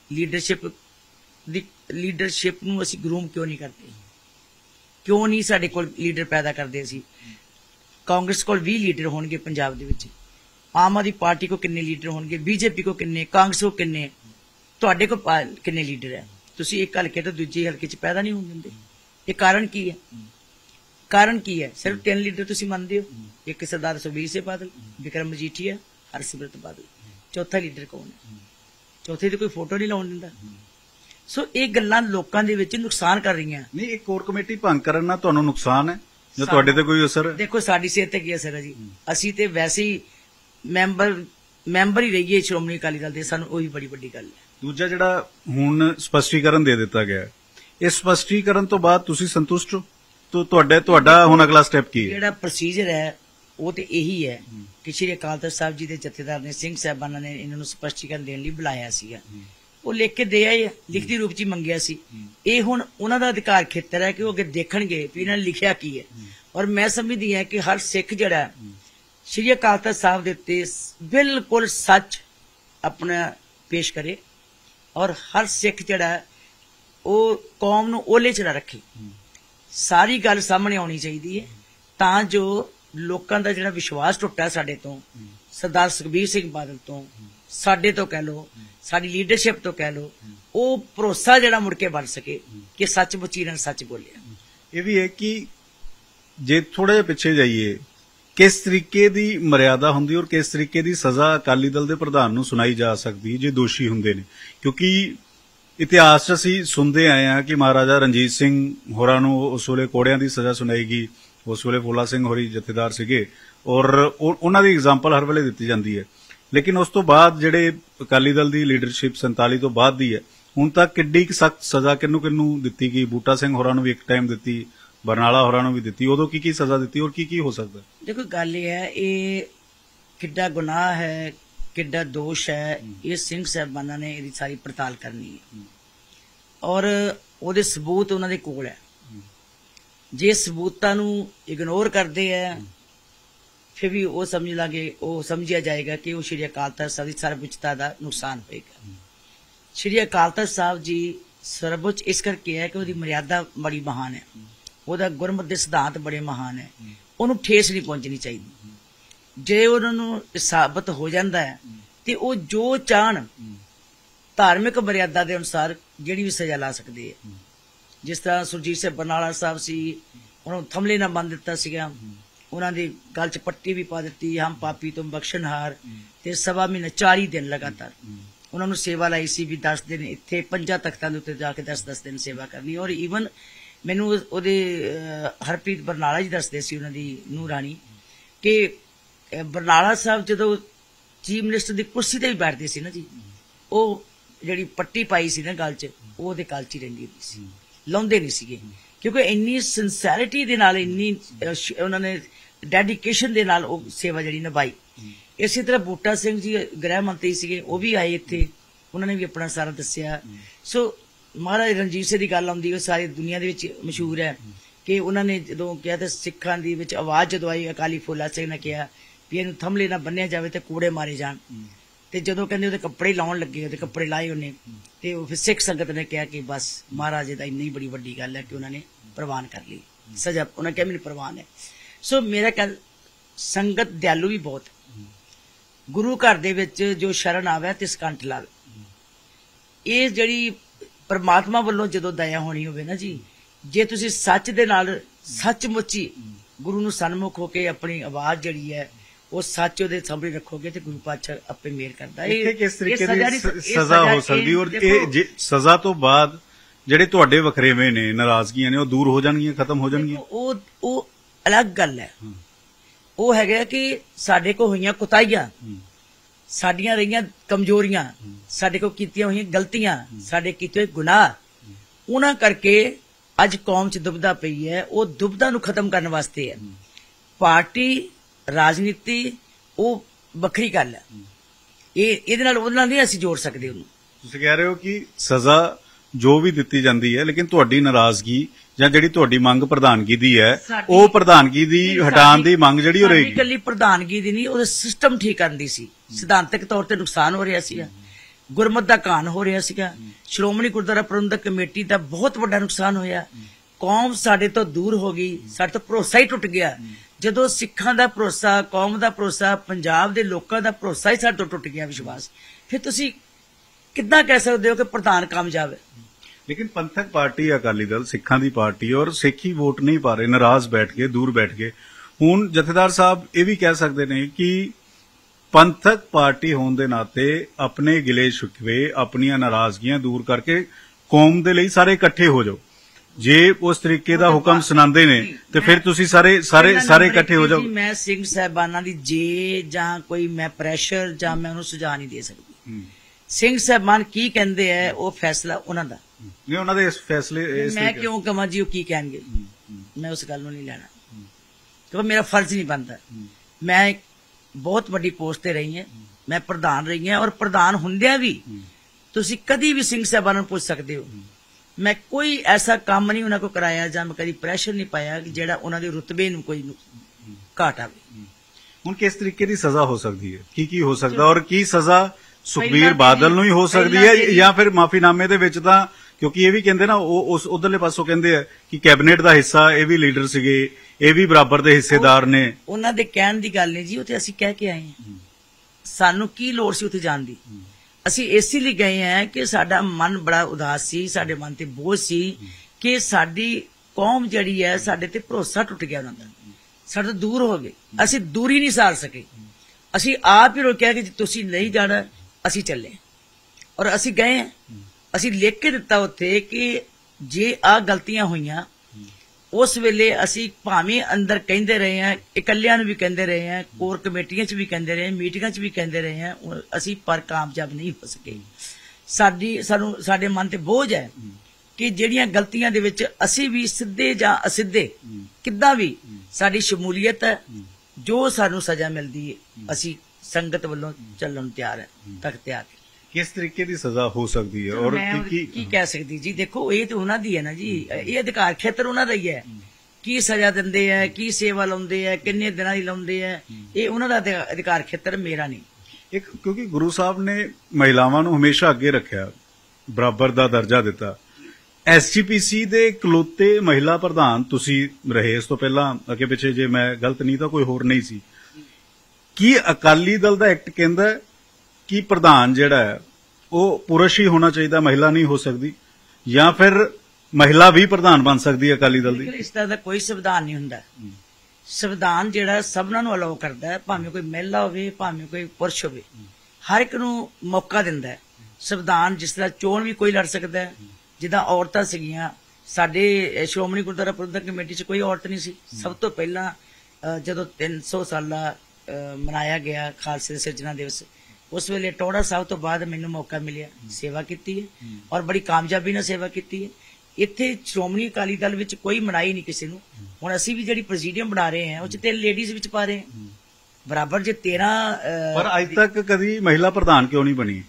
ਲੀਡਰਸ਼ਿਪ ਨੂੰ ਅਸੀਂ ਗਰੂਮ ਕਿਉਂ ਨਹੀਂ ਕਰਦੇ, ਕਿਉਂ ਨਹੀਂ ਸਾਡੇ ਕੋਲ ਲੀਡਰ ਪੈਦਾ ਕਰਦੇ। ਅਸੀਂ ਕਾਂਗਰਸ ਕੋਲ 20 ਲੀਡਰ ਹੋਣਗੇ ਪੰਜਾਬ ਦੇ ਵਿੱਚ, ਆਮ ਆਦਮੀ ਪਾਰਟੀ ਕੋ ਕਿੰਨੇ ਲੀਡਰ ਹੋਣਗੇ, ਬੀਜੇਪੀ ਕੋ ਕਿੰਨੇ, ਕਾਂਗਰਸ ਕੋ ਕਿੰਨੇ, ਤੁਹਾਡੇ ਕੋਲ ਕਿੰਨੇ ਲੀਡਰ ਹੈ? ਤੁਸੀਂ ਇੱਕ ਹਲਕੇ ਤੋਂ ਦੂਜੇ ਹਲਕੇ 'ਚ ਪੈਦਾ ਨਹੀਂ ਹੋਣ ਦਿੰਦੇ। ਇਹ ਕਾਰਨ ਕੀ ਹੈ? ਕਾਰਨ ਕੀ ਹੈ? ਸਿਰਫ 3 ਲੀਡਰ ਤੁਸੀਂ ਮੰਨਦੇ ਹੋ, ਇੱਕ ਸਰਦਾਰ ਸੁਖਬੀਰ ਸਿੰਘ ਬਾਦਲ, ਵਿਕਰਮ ਮਜੀਠੀਆ, ਹਰਸਿਮਰਤ ਬਾਦਲ, ਚੌਥਾ ਲੀਡਰ ਕੌਣ ਹੈ? ਚੌਥੇ ਦੀ ਕੋਈ ਫੋਟੋ ਨਹੀਂ ਲਾਉਣ ਦਿੰਦਾ। ਸੋ ਇਹ ਗੱਲਾਂ ਲੋਕਾਂ ਦੇ ਵਿੱਚ ਨੁਕਸਾਨ ਕਰ ਰਹੀਆਂ। ਨਹੀਂ, ਇਹ ਕੋਰ ਕਮੇਟੀ ਭੰਗ ਕਰਨ ਨਾਲ ਤੁਹਾਨੂੰ ਨੁਕਸਾਨ ਹੈ ਜਾਂ ਤੁਹਾਡੇ ਤੇ ਕੋਈ ਅਸਰ ਹੈ? ਦੇਖੋ ਸਾਡੀ ਸਿਹਤ ਤੇ ਕੀ ਅਸਰ ਹੈ ਜੀ, ਅਸੀਂ ਤੇ ਵੈਸੇ ਹੀ ਮੈਂਬਰ ਹੀ ਰਹੀਏ ਸ਼੍ਰੋਮਣੀ ਅਕਾਲੀ ਦਲ ਦੇ, ਸਾਨੂੰ ਉਹੀ ਬੜੀ ਵੱਡੀ ਗੱਲ ਹੈ। ਦੂਜਾ ਜਿਹੜਾ ਹੁਣ ਸਪਸ਼ਟੀਕਰਨ ਦੇ ਦਿੱਤਾ ਗਿਆ, ਇਸ ਸਪਸ਼ਟੀਕਰਨ ਤੋਂ ਬਾਅਦ ਤੁਸੀਂ ਸੰਤੁਸ਼ਟ ਹੋ? ਤੁਹਾਡਾ ਹੁਣ ਅਗਲਾ ਸਟੈਪ ਕੀ ਹੈ? ਜਿਹੜਾ ਪ੍ਰੋਸੀਜਰ ਹੈ ਉਹ ਤੇ ਇਹੀ ਹੈ ਕਿ ਸ਼੍ਰੀ ਅਕਾਲ ਤਖਤ ਸਾਹਿਬ ਜੀ ਦੇ ਜਥੇਦਾਰ ਨੇ, ਸਿੰਘ ਸਾਹਿਬਾਨਾਂ ਨੇ ਇਹਨਾਂ ਨੂੰ ਸਪਸ਼ਟੀਕਰਨ ਦੇਣ ਲਈ ਬੁਲਾਇਆ ਸੀਗਾ। ਉਹ ਲਿਖ ਕੇ ਦੇ ਆਏ, ਲਿਖਤੀ ਰੂਪ 'ਚ ਹੀ ਮੰਗਿਆ ਸੀ। ਇਹ ਹੁਣ ਉਹਨਾਂ ਦਾ ਅਧਿਕਾਰ ਖੇਤਰ ਹੈ ਕਿ ਉਹ ਅੱਗੇ ਦੇਖਣਗੇ ਵੀ ਇਹਨਾਂ ਨੇ ਲਿਖਿਆ ਕੀ ਹੈ। ਔਰ ਮੈਂ ਸਮਝਦੀ ਹਾਂ ਕਿ ਹਰ ਸਿੱਖ ਜਿਹੜਾ ਸ਼੍ਰੀ ਅਕਾਲ ਤਖਤ ਸਾਹਿਬ ਦੇ ਉੱਤੇ ਬਿਲਕੁਲ ਸੱਚ ਆਪਣਾ ਪੇਸ਼ ਕਰੇ, ਔਰ ਹਰ ਸਿੱਖ ਜਿਹੜਾ ਉਹ ਕੌਮ ਨੂੰ ਓਲੇ 'ਚ ਨਾ ਰੱਖੇ। ਸਾਰੀ ਗੱਲ ਸਾਹਮਣੇ ਆਉਣੀ ਚਾਹੀਦੀ ਹੈ ਤਾਂ ਜੋ ਲੋਕਾਂ ਦਾ ਜਿਹੜਾ ਵਿਸ਼ਵਾਸ ਟੁੱਟਾ ਸਾਡੇ ਤੋਂ, ਸਰਦਾਰ ਸੁਖਬੀਰ ਸਿੰਘ ਬਾਦਲ ਤੋਂ, ਸਾਡੇ ਤੋਂ ਕਹਿ ਲਓ, ਸਾਡੀ ਲੀਡਰਸ਼ਿਪ ਤੋਂ ਕਹਿ ਲਓ, ਉਹ ਭਰੋਸਾ ਜਿਹੜਾ ਮੁੜ ਕੇ ਬਣ ਸਕੇ ਕਿ ਸੱਚਮੁੱਚ ਇਹਨਾਂ ਨੇ ਸੱਚ ਬੋਲਿਆ। ਇਹ ਵੀ ਹੈ ਕਿ ਜੇ ਥੋੜਾ ਜਿਹਾ ਪਿੱਛੇ ਜਾਈਏ, ਕਿਸ ਤਰੀਕੇ ਦੀ ਮਰਿਆਦਾ ਹੁੰਦੀ ਔਰ ਕਿਸ ਤਰੀਕੇ ਦੀ ਸਜ਼ਾ ਅਕਾਲੀ ਦਲ ਦੇ ਪ੍ਰਧਾਨ ਨੂੰ ਸੁਣਾਈ ਜਾ ਸਕਦੀ ਜੇ ਦੋਸ਼ੀ ਹੁੰਦੇ ਨੇ? ਕਿਉਂਕਿ ਇਤਿਹਾਸ 'ਚ ਅਸੀਂ ਸੁਣਦੇ ਆਏ ਹਾਂ ਕਿ ਮਹਾਰਾਜਾ ਰਣਜੀਤ ਸਿੰਘ ਹੋਰਾਂ ਨੂੰ ਉਸ ਵੇਲੇ ਕੋੜਿਆਂ ਦੀ ਸਜ਼ਾ ਸੁਣਾਈ ਗਈ। ਉਸ ਵੇਲੇ ਫੂਲਾ ਸਿੰਘ ਹੋਰੀ ਜਥੇਦਾਰ ਸੀਗੇ ਔਰ ਉਹਨਾਂ ਦੀ ਐਗਜ਼ਾਮਪਲ ਹਰ ਵੇਲੇ ਦਿੱਤੀ ਜਾਂਦੀ ਹੈ। ਲੇਕਿਨ ਉਸ ਤੋਂ ਬਾਅਦ ਜਿਹੜੇ ਅਕਾਲੀ ਦਲ ਦੀ ਲੀਡਰਸ਼ਿਪ 47 ਤੋਂ ਬਾਅਦ ਦੀ ਹੈ, ਹੁਣ ਤੱਕ ਕਿੱਡੀ ਸਖਤ ਸਜ਼ਾ ਕਿਹਨੂੰ ਦਿੱਤੀ ਗਈ? ਬੂਟਾ ਸਿੰਘ ਹੋਰਾਂ ਨੂੰ ਵੀ ਇੱਕ ਟਾਈਮ ਦਿੱਤੀ, ਬਰਨਾਲਾ ਹੋਰਾਂ ਨੂੰ ਵੀ ਦਿੱਤੀ। ਉਦੋਂ ਕੀ ਸਜ਼ਾ ਦਿੱਤੀ ਔਰ ਕੀ ਹੋ ਸਕਦਾ? ਦੇਖੋ ਗੱਲ ਇਹ ਹੈ, ਇਹ ਕਿੱਡਾ ਗੁਨਾਹ ਹੈ, ਕਿੱਡਾ ਦੋਸ਼ ਹੈ, ਇਹ ਸਿੰਘ ਸਾਹਿਬਾਨਾਂ ਨੇ ਇਹਦੀ ਸਾਰੀ ਪੜਤਾਲ ਕਰਨੀ ਹੈ ਔਰ ਉਹਦੇ ਸਬੂਤ ਉਹਨਾਂ ਦੇ ਕੋਲ ਹੈ। ਜੇ ਸਬੂਤਾਂ ਨੂੰ ਇਗਨੋਰ ਕਰਦੇ ਹੈ ਫਿਰ ਵੀ ਉਹ ਸਮਝਿਆ ਜਾਏਗਾ ਕਿ ਉਹ ਸ਼੍ਰੀ ਅਕਾਲ ਤਖਤ ਸਾਹਿਬ ਦੀ ਸਰਵਉੱਚਤਾ ਦਾ ਨੁਕਸਾਨ ਹੋਏਗਾ। ਸ਼੍ਰੀ ਅਕਾਲ ਤਖਤ ਸਾਹਿਬ ਜੀ ਸਰਵਉੱਚ ਇਸ ਕਰਕੇ ਹੈ ਕਿ ਉਹਦੀ ਮਰਿਆਦਾ ਬੜੀ ਮਹਾਨ ਹੈ, ਉਹਦਾ ਗੁਰਮਤਿ ਦੇ ਸਿਧਾਂਤ ਬੜੇ ਮਹਾਨ ਹੈ, ਉਹਨੂੰ ਠੇਸ ਨਹੀਂ ਪਹੁੰਚਣੀ ਚਾਹੀਦੀ। ਜੇ ਉਹਨਾਂ ਨੂੰ ਸਾਬਤ ਹੋ ਜਾਂਦਾ ਹੈ ਤੇ ਉਹ ਜੋ ਚਾਹਣ ਧਾਰਮਿਕ ਮਰਿਆਦਾ ਦੇ ਅਨੁਸਾਰ ਜਿਹੜੀ ਵੀ ਸਜ਼ਾ ਲਾ ਸਕਦੇ ਹੈ। ਜਿਸ ਤਰ੍ਹਾਂ ਸੁਰਜੀਤ ਸਿੰਘ ਬਰਨਾਲਾ ਸਾਹਿਬ ਸੀ, ਉਹਨਾਂ ਨੂੰ ਥੰਮਲੇ ਨਾਲ ਬੰਨ੍ਹ ਦਿੱਤਾ ਸੀਗਾ, ਉਹਨਾਂ ਦੀ ਗਲ 'ਚ ਪੱਟੀ ਵੀ ਪਾ ਦਿੱਤੀ, ਹਮ ਪਾਪੀ ਤੁਮ ਬਖਸ਼ਣਹਾਰ, ਤੇ 1.25 ਮਹੀਨੇ 40 ਦਿਨ ਲਗਾਤਾਰ ਉਹਨਾਂ ਨੂੰ ਸੇਵਾ ਲਾਈ ਸੀ ਵੀ 10 ਦਿਨ ਇੱਥੇ 5 ਤਖਤਾਂ ਦੇ ਉੱਤੇ ਜਾ ਕੇ 10-10 ਦਿਨ ਸੇਵਾ ਕਰਨੀ। ਔਰ ਈਵਨ ਮੈਨੂੰ ਉਹਦੇ ਹਰਪ੍ਰੀਤ ਬਰਨਾਲਾ ਜੀ ਦੱਸਦੇ ਸੀ, ਉਹਨਾਂ ਦੀ ਨੂੰਹ ਰਾਣੀ, ਕਿ ਬਰਨਾਲਾ ਸਾਹਿਬ ਜਦੋਂ ਚੀਫ ਮਿਨਿਸਟਰ ਦੀ ਕੁਰਸੀ ਤੇ ਵੀ ਬੈਠਦੇ ਸੀ ਨਾ ਜੀ, ਉਹ ਜਿਹੜੀ ਪੱਟੀ ਪਾਈ ਸੀ ਨਾ ਗਲ 'ਚ, ਉਹ ਉਹਦੇ ਗਲ 'ਚ ਹੀ ਰਹਿੰਦੀ ਹੁੰਦੀ ਸੀ, ਲਾਉਂਦੇ ਨਹੀਂ ਸੀਗੇ, ਕਿਉਂਕਿ ਇੰਨੀ ਸਿੰਸੈਰਿਟੀ ਦੇ ਨਾਲ, ਇੰਨੀ ਉਹਨਾਂ ਨੇ ਡੈਡੀਕੇਸ਼ਨ ਦੇ ਨਾਲ ਉਹ ਸੇਵਾ ਜਿਹੜੀ ਨਿਭਾਈ। ਇਸੇ ਤਰ੍ਹਾਂ ਬੂਟਾ ਸਿੰਘ ਜੀ ਗ੍ਰਹਿ ਮੰਤਰੀ ਸੀਗੇ, ਉਹ ਵੀ ਆਏ ਇੱਥੇ, ਉਹਨਾਂ ਨੇ ਵੀ ਆਪਣਾ ਸਾਰਾ ਦੱਸਿਆ। ਸੋ ਮਹਾਰਾਜ ਰਣਜੀਤ ਸਿੰਘ ਦੀ ਗੱਲ ਆਉਂਦੀ, ਉਹ ਸਾਰੀ ਦੁਨੀਆ ਦੇ ਵਿੱਚ ਮਸ਼ਹੂਰ ਹੈ ਕਿ ਉਹਨਾਂ ਨੇ ਜਦੋਂ ਕਿਹਾ ਤੇ ਸਿੱਖਾਂ ਦੀ ਵਿੱਚ ਆਵਾਜ਼ ਜਦੋਂ ਆਈ, ਅਕਾਲੀ ਫੂਲਾ ਸਿੰਘ ਨੇ ਕਿਹਾ ਵੀ ਇਹਨੂੰ ਥੰਮਲੇ ਨਾਲ ਬੰਨਿਆ ਜਾਵੇ ਤੇ ਕੂੜੇ ਮਾਰੇ ਜਾਣ, ਤੇ ਜਦੋਂ ਕਹਿੰਦੇ ਉਹਦੇ ਕੱਪੜੇ ਲਾਉਣ ਲੱਗੇ, ਉਹਦੇ ਕੱਪੜੇ ਲਾਏ ਉਹਨੇ, ਤੇ ਉਹ ਫਿਰ ਸਿੱਖ ਸੰਗਤ ਨੇ ਕਿਹਾ ਕਿ ਬਸ ਮਹਾਰਾਜ ਦਾ ਇੰਨੀ ਬੜੀ ਵੱਡੀ ਗੱਲ ਹੈ ਕਿ ਉਹਨਾਂ ਨੇ ਪ੍ਰਵਾਨ ਕਰ ਲਈ ਸਜ਼ਾ। ਉਹਨਾਂ ਕਿਹਾ ਮੈਨੂੰ ਪ੍ਰਵਾਨ ਹੈ। ਸੋ ਮੇਰਾ ਕਹਿ, ਸੰਗਤ ਦਿਆਲੂ ਵੀ ਬਹੁਤ, ਗੁਰੂ ਘਰ ਦੇ ਵਿੱਚ ਜੋ ਸ਼ਰਨ ਆਵੇ ਤੇ ਸਕੰਠ ਲਾਵੇ। ਇਹ ਜਿਹੜੀ ਪਰਮਾਤਮਾ ਵੱਲੋਂ ਜਦੋਂ ਦਇਆ ਹੋਣੀ ਹੋਵੇ ਨਾ ਜੀ, ਜੇ ਤੁਸੀਂ ਸੱਚ ਦੇ ਨਾਲ ਸੱਚਮੁੱਚੀ ਗੁਰੂ ਨੂੰ ਸਨਮੁਖ ਹੋ ਕੇ ਆਪਣੀ ਆਵਾਜ਼ ਜਿਹੜੀ ਹੈ ਉਹ ਸੱਚ ਉਹਦੇ ਸਾਹਮਣੇ ਰੱਖੋਗੇ ਤੇ ਗੁਰੂ ਪਾਤਸ਼ਾਹ ਆਪੇ ਮਿਹਰ ਕਰਦਾ। ਇਹ ਕਿਸ ਤਰੀਕੇ ਦੀ ਸਜ਼ਾ ਹੋ ਸਕਦੀ ਔਰ ਇਹ ਸਜ਼ਾ ਤੋਂ ਬਾਅਦ ਜਿਹੜੇ ਤੁਹਾਡੇ ਵਖਰੇਵੇਂ ਨੇ, ਨਾਰਾਜ਼ਗੀਆਂ ਨੇ, ਉਹ ਦੂਰ ਹੋ ਜਾਣਗੀਆਂ, ਖਤਮ ਹੋ ਜਾਣਗੀਆਂ? ਉਹ ਅਲੱਗ ਗੱਲ ਹੈ। ਉਹ ਹੈਗਾ ਕਿ ਸਾਡੇ ਕੋਲ ਹੋਈਆਂ ਕੁਤਾਹੀਆਂ, ਸਾਡੀਆਂ ਰਹੀਆਂ ਕਮਜ਼ੋਰੀਆਂ, ਸਾਡੇ ਕੋਲ ਕੀਤੀਆਂ ਹੋਈਆਂ ਗਲਤੀਆਂ, ਸਾਡੇ ਕੀਤੇ ਹੋਏ ਗੁਨਾਹ, ਉਹਨਾਂ ਕਰਕੇ ਅੱਜ ਕੌਮ 'ਚ ਦੁਬਦਾ ਪਈ ਹੈ। ਉਹ ਦੁਬਦਾ ਨੂੰ ਖਤਮ ਕਰਨ ਵਾਸਤੇ ਹੈ। ਪਾਰਟੀ ਰਾਜਨੀਤੀ ਉਹ ਵੱਖਰੀ ਗੱਲ ਹੈ, ਇਹਦੇ ਨਾਲ ਉਹਦੇ ਨਾਲ ਨਹੀਂ ਅਸੀਂ ਜੋੜ ਸਕਦੇ ਉਹਨੂੰ। ਤੁਸੀਂ ਕਹਿ ਰਹੇ ਹੋ ਕਿ ਸਜ਼ਾ ਜੋ ਵੀ ਦਿੱਤੀ ਜਾਂਦੀ ਹੈ, ਲੇਕਿਨ ਤੁਹਾਡੀ ਨਾਰਾਜ਼ਗੀ ਜਾਂ ਜਿਹੜੀ ਤੁਹਾਡੀ ਮੰਗ ਪ੍ਰਧਾਨਗੀ ਦੀ ਹੈ, ਉਹ ਪ੍ਰਧਾਨਗੀ ਦੀ ਹਟਾਉਣ ਦੀ ਮੰਗ ਜਿਹੜੀ ਹੋ ਰਹੀ ਹੈ। ਇਕੱਲੀ ਪ੍ਰਧਾਨਗੀ ਦੀ ਨਹੀਂ, ਉਹਦਾ ਸਿਸਟਮ ਠੀਕ ਕਰਨ ਦੀ ਸੀ। ਸਿਧਾਂਤਕ ਤੌਰ ਤੇ ਨੁਕਸਾਨ ਹੋ ਰਿਹਾ ਸੀਗਾ, ਗੁਰਮਤਿ ਦਾ ਘਾਣ ਹੋ ਰਿਹਾ ਸੀਗਾ, ਸ਼੍ਰੋਮਣੀ ਗੁਰਦੁਆਰਾ ਪ੍ਰਬੰਧਕ ਕਮੇਟੀ ਦਾ ਬਹੁਤ ਵੱਡਾ ਨੁਕਸਾਨ ਹੋਇਆ, ਕੌਮ ਸਾਡੇ ਤੋਂ ਦੂਰ ਹੋ ਗਈ, ਸਾਡੇ ਤੋਂ ਭਰੋਸਾ ਹੀ ਟੁੱਟ ਗਿਆ। ਜਦੋਂ ਸਿੱਖਾਂ ਦਾ ਭਰੋਸਾ, ਕੌਮ ਦਾ ਭਰੋਸਾ, ਪੰਜਾਬ ਦੇ ਲੋਕਾਂ ਦਾ ਭਰੋਸਾ ਹੀ ਸਾਡੇ ਤੋਂ ਟੁੱਟ ਗਿਆ, ਵਿਸ਼ਵਾਸ, ਫਿਰ ਤੁਸੀਂ ਕਿੱਦਾਂ ਕਹਿ ਸਕਦੇ ਹੋ ਕਿ ਪ੍ਰਧਾਨ ਕਾਮਯਾਬ ਹੈ? ਲੇਕਿਨ ਪੰਥਕ ਪਾਰਟੀ ਅਕਾਲੀ ਦਲ ਸਿੱਖਾਂ ਦੀ ਪਾਰਟੀ ਔਰ ਸਿੱਖ ਹੀ ਵੋਟ ਨਹੀਂ ਪਾ ਰਹੇ, ਨਾਰਾਜ਼ ਬੈਠ ਕੇ, ਦੂਰ ਬੈਠ ਕੇ। ਹੁਣ ਜਥੇਦਾਰ ਸਾਹਿਬ ਇਹ ਵੀ ਕਹਿ ਸਕਦੇ ਨੇ ਕਿ ਪੰਥਕ ਪਾਰਟੀ ਹੋਣ ਦੇ ਨਾਤੇ ਆਪਣੇ ਗਿਲੇ ਸ਼ਿਕਵੇ, ਆਪਣੀਆਂ ਨਾਰਾਜ਼ਗੀਆਂ ਦੂਰ ਕਰਕੇ ਕੌਮ ਦੇ ਲਈ ਸਾਰੇ ਇਕੱਠੇ ਹੋ ਜਾਓ। ਜੇ ਉਸ ਤਰੀਕੇ ਦਾ ਹੁਕਮ ਸੁਣਾਉਂਦੇ ਨੇ ਤੇ ਫਿਰ ਤੁਸੀਂ ਸਾਰੇ ਇਕੱਠੇ ਹੋ ਜਾਓ। ਮੈਂ ਸਿੰਘ ਸਾਹਿਬਾਨਾਂ ਦੀ ਜੇ ਜਾਂ ਕੋਈ ਮੈਂ ਪ੍ਰੈਸ਼ਰ ਜਾਂ ਮੈਂ ਉਹਨੂੰ ਸੁਝਾਅ ਨਹੀਂ ਦੇ ਸਕਦੀ। ਸਿੰਘ ਸਾਹਿਬਾਨ ਕੀ ਕਹਿੰਦੇ ਆ ਉਹ ਫੈਸਲਾ ਉਹਨਾਂ ਦਾ ਨਹੀਂ, ਉਹਨਾਂ ਦੇ ਇਸ ਫੈਸਲੇ ਮੈਂ ਕਿਉਂ ਕਹਾਂ ਜੀ ਉਹ ਕੀ ਕਹਿਣਗੇ, ਮੈਂ ਉਸ ਗੱਲ ਨੂੰ ਨਹੀਂ ਲੈਣਾ ਕਿਉਂਕਿ ਮੇਰਾ ਫਰਜ਼ ਨਹੀਂ ਬਣਦਾ। ਮੈਂ ਬਹੁਤ ਵੱਡੀ ਪੋਸਟ ਤੇ ਰਹੀ ਹਾਂ, ਮੈਂ ਪ੍ਰਧਾਨ ਰਹੀ ਹਾਂ, ਔਰ ਪ੍ਰਧਾਨ ਹੁੰਦਿਆਂ ਵੀ ਤੁਸੀਂ ਕਦੀ ਵੀ ਸਿੰਘ ਸਾਹਿਬਾਨਾਂ ਨੂੰ ਪੁੱਛ ਸਕਦੇ ਹੋ, ਮੈਂ ਕੋਈ ਐਸਾ ਕੰਮ ਨਹੀਂ ਉਹਨਾਂ ਕੋਲ ਕਰਾਇਆ ਜਾਂ ਮੈਂ ਕਦੀ ਪ੍ਰੈਸ਼ਰ ਨਹੀਂ ਪਾਇਆ ਕਿ ਜਿਹੜਾ ਉਹਨਾਂ ਦੇ ਰੁਤਬੇ ਨੂੰ ਕੋਈ ਘਾਟ ਆਵੇ। ਹੁਣ ਕਿਸ ਤਰੀਕੇ ਦੀ ਸਜ਼ਾ ਹੋ ਸਕਦੀ ਹੈ, ਕੀ ਹੋ ਸਕਦਾ, ਔਰ ਕੀ ਸਜ਼ਾ ਸੁਖਬੀਰ ਬਾਦਲ ਨੂੰ ਹੀ ਹੋ ਸਕਦੀ ਹੈ ਜਾਂ ਫਿਰ ਮਾਫੀਨਾਮੇ ਦੇ ਵਿੱਚ ਤਾਂ ਕਿਉਂਕਿ ਇਹ ਵੀ ਕਹਿੰਦੇ ਨਾ ਉਹ ਉਸ ਉਧਰਲੇ ਪਾਸੋਂ ਕਹਿੰਦੇ ਆ ਕਿ ਕੈਬਨਿਟ ਦਾ ਹਿੱਸਾ ਇਹ ਵੀ ਲੀਡਰ ਸੀਗੇ, ਇਹ ਵੀ ਬਰਾਬਰ ਦੇ ਹਿੱਸੇਦਾਰ ਨੇ। ਉਹਨਾਂ ਦੇ ਕਹਿਣ ਦੀ ਗੱਲ ਨਹੀਂ ਜੀ, ਉਹ ਤੇ ਅਸੀਂ ਕਹਿ ਕੇ ਆਏ ਹਾਂ। ਸਾਨੂੰ ਕੀ ਲੋੜ ਸੀ ਉੱਥੇ ਜਾਣ ਦੀ? ਅਸੀਂ ਇਸੇ ਲਈ ਗਏ ਹਾਂ ਕਿ ਸਾਡਾ ਮਨ ਬੜਾ ਉਦਾਸ ਸੀ, ਸਾਡੇ ਮਨ ਤੇ ਬੋਝ ਸੀ ਕਿ ਸਾਡੀ ਕੌਮ ਜਿਹੜੀ ਹੈ ਸਾਡੇ ਤੇ ਭਰੋਸਾ ਟੁੱਟ ਗਿਆ, ਉਹਨਾਂ ਦਾ ਸਾਡੇ ਤੋਂ ਦੂਰ ਹੋ ਗਏ, ਅਸੀਂ ਦੂਰੀ ਨਹੀਂ ਸਾਰ ਸਕੇ। ਅਸੀਂ ਆਪ ਹੀ ਰੋਕਿਆ ਕਿ ਤੁਸੀਂ ਨਹੀਂ ਜਾਣਾ, ਅਸੀਂ ਚੱਲੇ ਔਰ ਅਸੀਂ ਗਏ ਹਾਂ। ਅਸੀਂ ਲਿਖ ਕੇ ਦਿੱਤਾ ਉੱਥੇ ਕਿ ਜੇ ਆਹ ਗਲਤੀਆਂ ਹੋਈਆਂ, ਉਸ ਵੇਲੇ ਅਸੀਂ ਭਾਵੇਂ ਅੰਦਰ ਕਹਿੰਦੇ ਰਹੇ ਹਾਂ, ਇਕੱਲਿਆਂ ਨੂੰ ਵੀ ਕਹਿੰਦੇ ਰਹੇ ਹਾਂ, ਕੋਰ ਕਮੇਟੀਆਂ 'ਚ ਵੀ ਕਹਿੰਦੇ ਰਹੇ, ਮੀਟਿੰਗਾਂ 'ਚ ਵੀ ਕਹਿੰਦੇ ਰਹੇ ਹਾਂ, ਅਸੀਂ ਪਰ ਕਾਮਯਾਬ ਨਹੀਂ ਹੋ ਸਕੇ। ਸਾਡੇ ਮਨ ਤੇ ਬੋਝ ਹੈ ਕਿ ਜਿਹੜੀਆਂ ਗਲਤੀਆਂ ਦੇ ਵਿੱਚ ਅਸੀਂ ਵੀ ਸਿੱਧੇ ਜਾਂ ਅਸਿੱਧੇ ਕਿੱਦਾਂ ਵੀ ਸਾਡੀ ਸ਼ਮੂਲੀਅਤ ਹੈ, ਜੋ ਸਾਨੂੰ ਸਜ਼ਾ ਮਿਲਦੀ ਹੈ ਅਸੀਂ ਸੰਗਤ ਵੱਲੋਂ ਚੱਲਣ ਨੂੰ ਤਿਆਰ ਹੈ, ਤੱਕ ਤਿਆਰ ਹੈ। ਕਿਸ ਤਰੀਕੇ ਦੀ ਸਜ਼ਾ ਹੋ ਸਕਦੀ ਹੈ ਔਰ ਕੀ ਕਹਿ ਸਕਦੀ ਜੀ? ਦੇਖੋ ਇਹ ਤਾਂ ਉਹਨਾਂ ਦੀ ਹੈ ਨਾ ਜੀ, ਇਹ ਅਧਿਕਾਰ ਖੇਤਰ ਉਹਨਾਂ ਦਾ ਹੀ ਹੈ। ਕੀ ਸਜ਼ਾ ਦਿੰਦੇ ਆ, ਕੀ ਸੇਵਾ ਲਾਉਂਦੇ ਆ, ਕਿੰਨੇ ਦਿਨਾਂ ਦੀ ਲਾਉਂਦੇ ਆ, ਇਹ ਉਹਨਾਂ ਦਾ ਅਧਿਕਾਰ ਖੇਤਰ, ਮੇਰਾ ਨਹੀਂ। ਇੱਕ ਕਿਉਂਕਿ ਗੁਰੂ ਸਾਹਿਬ ਨੇ ਮਹਿਲਾਵਾਂ ਨੂੰ ਹਮੇਸ਼ਾ ਅੱਗੇ ਰੱਖਿਆ, ਬਰਾਬਰ ਦਾ ਦਰਜਾ ਦਿੱਤਾ। ਐਸਜੀਪੀਸੀ ਦੇ ਇਕਲੌਤੇ ਮਹਿਲਾ ਪ੍ਰਧਾਨ ਤੁਸੀਂ ਰਹੇ, ਇਸ ਤੋਂ ਪਹਿਲਾਂ ਅੱਗੇ ਪਿੱਛੇ ਜੇ ਮੈਂ ਗਲਤ ਨਹੀਂ ਤਾਂ ਕੋਈ ਹੋਰ ਨਹੀਂ ਸੀ। ਕੀ ਅਕਾਲੀ ਦਲ ਦਾ ਐਕਟ ਕਹਿੰਦਾ ਕਿ ਪ੍ਰਧਾਨ ਜਿਹੜਾ ਹੈ ਉਹ ਪੁਰਸ਼ ਹੀ ਹੋਣਾ ਚਾਹੀਦਾ, ਮਹਿਲਾ ਨਹੀਂ ਹੋ ਸਕਦੀ, ਜਾਂ ਫਿਰ ਮਹਿਲਾ ਵੀ ਪ੍ਰਧਾਨ ਬਣ ਸਕਦੀ ਹੈ ਅਕਾਲੀ ਦਲ ਦੀ? ਇਸ ਤਰ੍ਹਾਂ ਦਾ ਕੋਈ ਸੰਵਿਧਾਨ ਨਹੀਂ ਹੁੰਦਾ। ਸੰਵਿਧਾਨ ਜਿਹੜਾ ਸਭਨਾਂ ਨੂੰ ਅਲਾਉ ਕਰਦਾ ਹੈ, ਭਾਵੇਂ ਕੋਈ ਮਹਿਲਾ ਹੋਵੇ ਭਾਵੇਂ ਕੋਈ ਪੁਰਸ਼ ਹੋਵੇ, ਹਰ ਇੱਕ ਨੂੰ ਮੌਕਾ ਦਿੰਦਾ ਹੈ ਸੰਵਿਧਾਨ। ਜਿਸ ਤਰ੍ਹਾਂ ਚੋਣ ਵੀ ਕੋਈ ਲੜ ਸਕਦਾ ਹੈ, ਜਿੱਦਾਂ ਔਰਤਾਂ ਸੀਗੀਆਂ ਸਾਡੇ ਸ਼੍ਰੋਮਣੀ ਗੁਰਦੁਆਰਾ ਪ੍ਰਬੰਧਕ ਕਮੇਟੀ 'ਚ ਕੋਈ ਔਰਤ ਨਹੀਂ ਸੀ। ਸਭ ਤੋਂ ਪਹਿਲਾਂ ਜਦੋਂ 300 ਸਾਲਾ ਮਨਾਇਆ ਗਿਆ ਖਾਲਸੇ ਸਿਰਜਣਾ ਦਿਵਸ, ਉਸ ਵੇਲੇ ਟੋੜਾ ਸਾਹਿਬ ਤੋਂ ਬਾਅਦ ਮੈਨੂੰ ਮੌਕਾ ਮਿਲਿਆ, ਸੇਵਾ ਕੀਤੀ ਹੈ ਔਰ ਬੜੀ ਕਾਮਯਾਬੀ ਨਾਲ ਸੇਵਾ ਕੀਤੀ ਹੈ। ਇੱਥੇ ਸ਼੍ਰੋਮਣੀ ਅਕਾਲੀ ਦਲ ਵਿੱਚ ਕੋਈ ਮਨਾਈ ਨਹੀਂ ਕਿਸੇ ਨੂੰ। ਹੁਣ ਅਸੀਂ ਵੀ ਜਿਹੜੀ ਪ੍ਰੈਜ਼ੀਡੀਅਮ ਬਣਾ ਰਹੇ ਹਾਂ ਉਹ 'ਚ 3 ਲੇਡੀਜ਼ ਵਿੱਚ ਪਾ ਰਹੇ ਹਾਂ ਬਰਾਬਰ, ਜੇ 13 ਪਰ ਅੱਜ ਤੱਕ ਕਦੀ ਮਹਿਲਾ ਪ੍ਰਧਾਨ ਕਿਉਂ ਨਹੀਂ ਬਣੀ?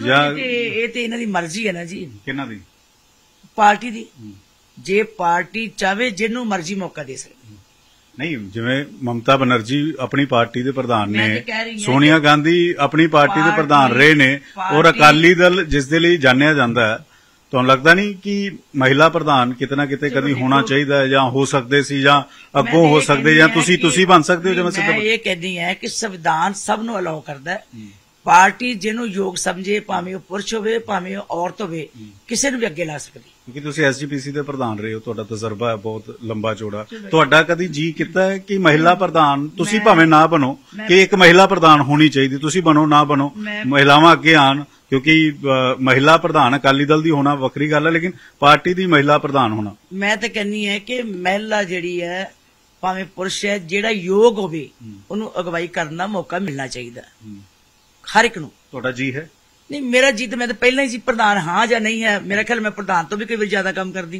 ਇਹ ਤੇ ਇਹਨਾਂ ਦੀ ਮਰਜ਼ੀ ਹੈ ਨਾ ਜੀ। ਕਿਹਨਾਂ ਦੀ? ਪਾਰਟੀ ਦੀ। ਜੇ ਪਾਰਟੀ ਚਾਹੇ ਜਿਹਨੂੰ ਮਰਜ਼ੀ ਮੌਕਾ ਦੇ ਸਕਦੀ। ਨਹੀਂ, ਜਿਵੇਂ ਮਮਤਾ ਬਨਰਜੀ ਆਪਣੀ ਪਾਰਟੀ ਦੇ ਪ੍ਰਧਾਨ ਨੇ, ਸੋਨੀਆ ਗਾਂਧੀ ਆਪਣੀ ਪਾਰਟੀ ਦੇ ਪ੍ਰਧਾਨ ਰਹੇ ਨੇ, ਔਰ ਅਕਾਲੀ ਦਲ ਜਿਸ ਦੇ ਲਈ ਜਾਣਿਆ ਜਾਂਦਾ ਹੈ, ਤੁਹਾਨੂੰ ਲੱਗਦਾ ਨਹੀਂ ਕਿ ਮਹਿਲਾ ਪ੍ਰਧਾਨ ਕਿਤੇ ਨਾ ਕਿਤੇ ਕਦੀ ਹੋਣਾ ਚਾਹੀਦਾ ਹੈ, ਜਾਂ ਹੋ ਸਕਦੇ ਸੀ, ਜਾਂ ਅੱਗੋਂ ਹੋ ਸਕਦੇ, ਜਾਂ ਤੁਸੀਂ ਬਣ ਸਕਦੇ ਹੋ? ਜਿਵੇਂ ਮੈਂ ਇਹ ਕਹਿੰਦੀ ਹੈ ਕਿ ਸੰਵਿਧਾਨ ਸਭ ਨੂੰ ਅਲਾਉ ਕਰਦਾ ਹੈ, ਪਾਰਟੀ ਜਿਹਨੂੰ ਯੋਗ ਸਮਝੇ, ਭਾਵੇਂ ਉਹ ਪੁਰਸ਼ ਹੋਵੇ ਭਾਵੇਂ ਉਹ ਔਰਤ ਹੋਵੇ, ਕਿਸੇ ਨੂੰ ਵੀ ਅੱਗੇ ਲਾ ਸਕਦੀ। ਕਿਉਂਕਿ ਤੁਸੀਂ ਐਸਜੀਪੀਸੀ ਦੇ ਪ੍ਰਧਾਨ ਰਹੇ ਹੋ, ਤੁਹਾਡਾ ਤਜਰਬਾ ਹੈ ਬਹੁਤ ਲੰਬਾ ਚੌੜਾ, ਤੁਹਾਡਾ ਕਦੀ ਜੀ ਕੀਤਾ ਹੈ ਕਿ ਮਹਿਲਾ ਪ੍ਰਧਾਨ, ਤੁਸੀਂ ਭਾਵੇਂ ਨਾ ਬਣੋ, ਕਿ ਇੱਕ ਮਹਿਲਾ ਪ੍ਰਧਾਨ ਹੋਣੀ ਚਾਹੀਦੀ, ਤੁਸੀਂ ਬਣੋ ਨਾ ਬਣੋ, ਮਹਿਲਾਵਾਂ ਅੱਗੇ ਆਣ? ਕਿਉਂਕਿ ਮਹਿਲਾ ਪ੍ਰਧਾਨ ਅਕਾਲੀ ਦਲ ਦੀ ਹੋਣਾ ਵੱਖਰੀ ਗੱਲ ਹੈ, ਲੇਕਿਨ ਪਾਰਟੀ ਦੀ ਮਹਿਲਾ ਪ੍ਰਧਾਨ ਹੋਣਾ, ਮੈਂ ਤਾਂ ਕਹਿੰਦੀ ਹੈ ਕਿ ਮਹਿਲਾ ਜਿਹੜੀ ਹੈ ਭਾਵੇਂ ਪੁਰਸ਼ ਹੈ, ਜਿਹੜਾ ਯੋਗ ਹੋਵੇ ਉਹਨੂੰ ਅਗਵਾਈ ਕਰਨ ਦਾ ਮੌਕਾ ਮਿਲਣਾ ਚਾਹੀਦਾ ਹਰ ਇੱਕ ਨੂੰ। ਤੁਹਾਡਾ ਜੀ ਹੈ? ਨਹੀਂ, ਮੇਰਾ ਜੀ ਤਾਂ ਮੈਂ ਤਾਂ ਪਹਿਲਾਂ ਹੀ ਸੀ ਪ੍ਰਧਾਨ, ਹਾਂ ਜਾਂ ਨਹੀਂ ਹੈ। ਮੇਰਾ ਖਿਆਲ ਮੈਂ ਪ੍ਰਧਾਨ ਤੋਂ ਵੀ ਕਈ ਵਾਰ ਜ਼ਿਆਦਾ ਕੰਮ ਕਰਦੀ।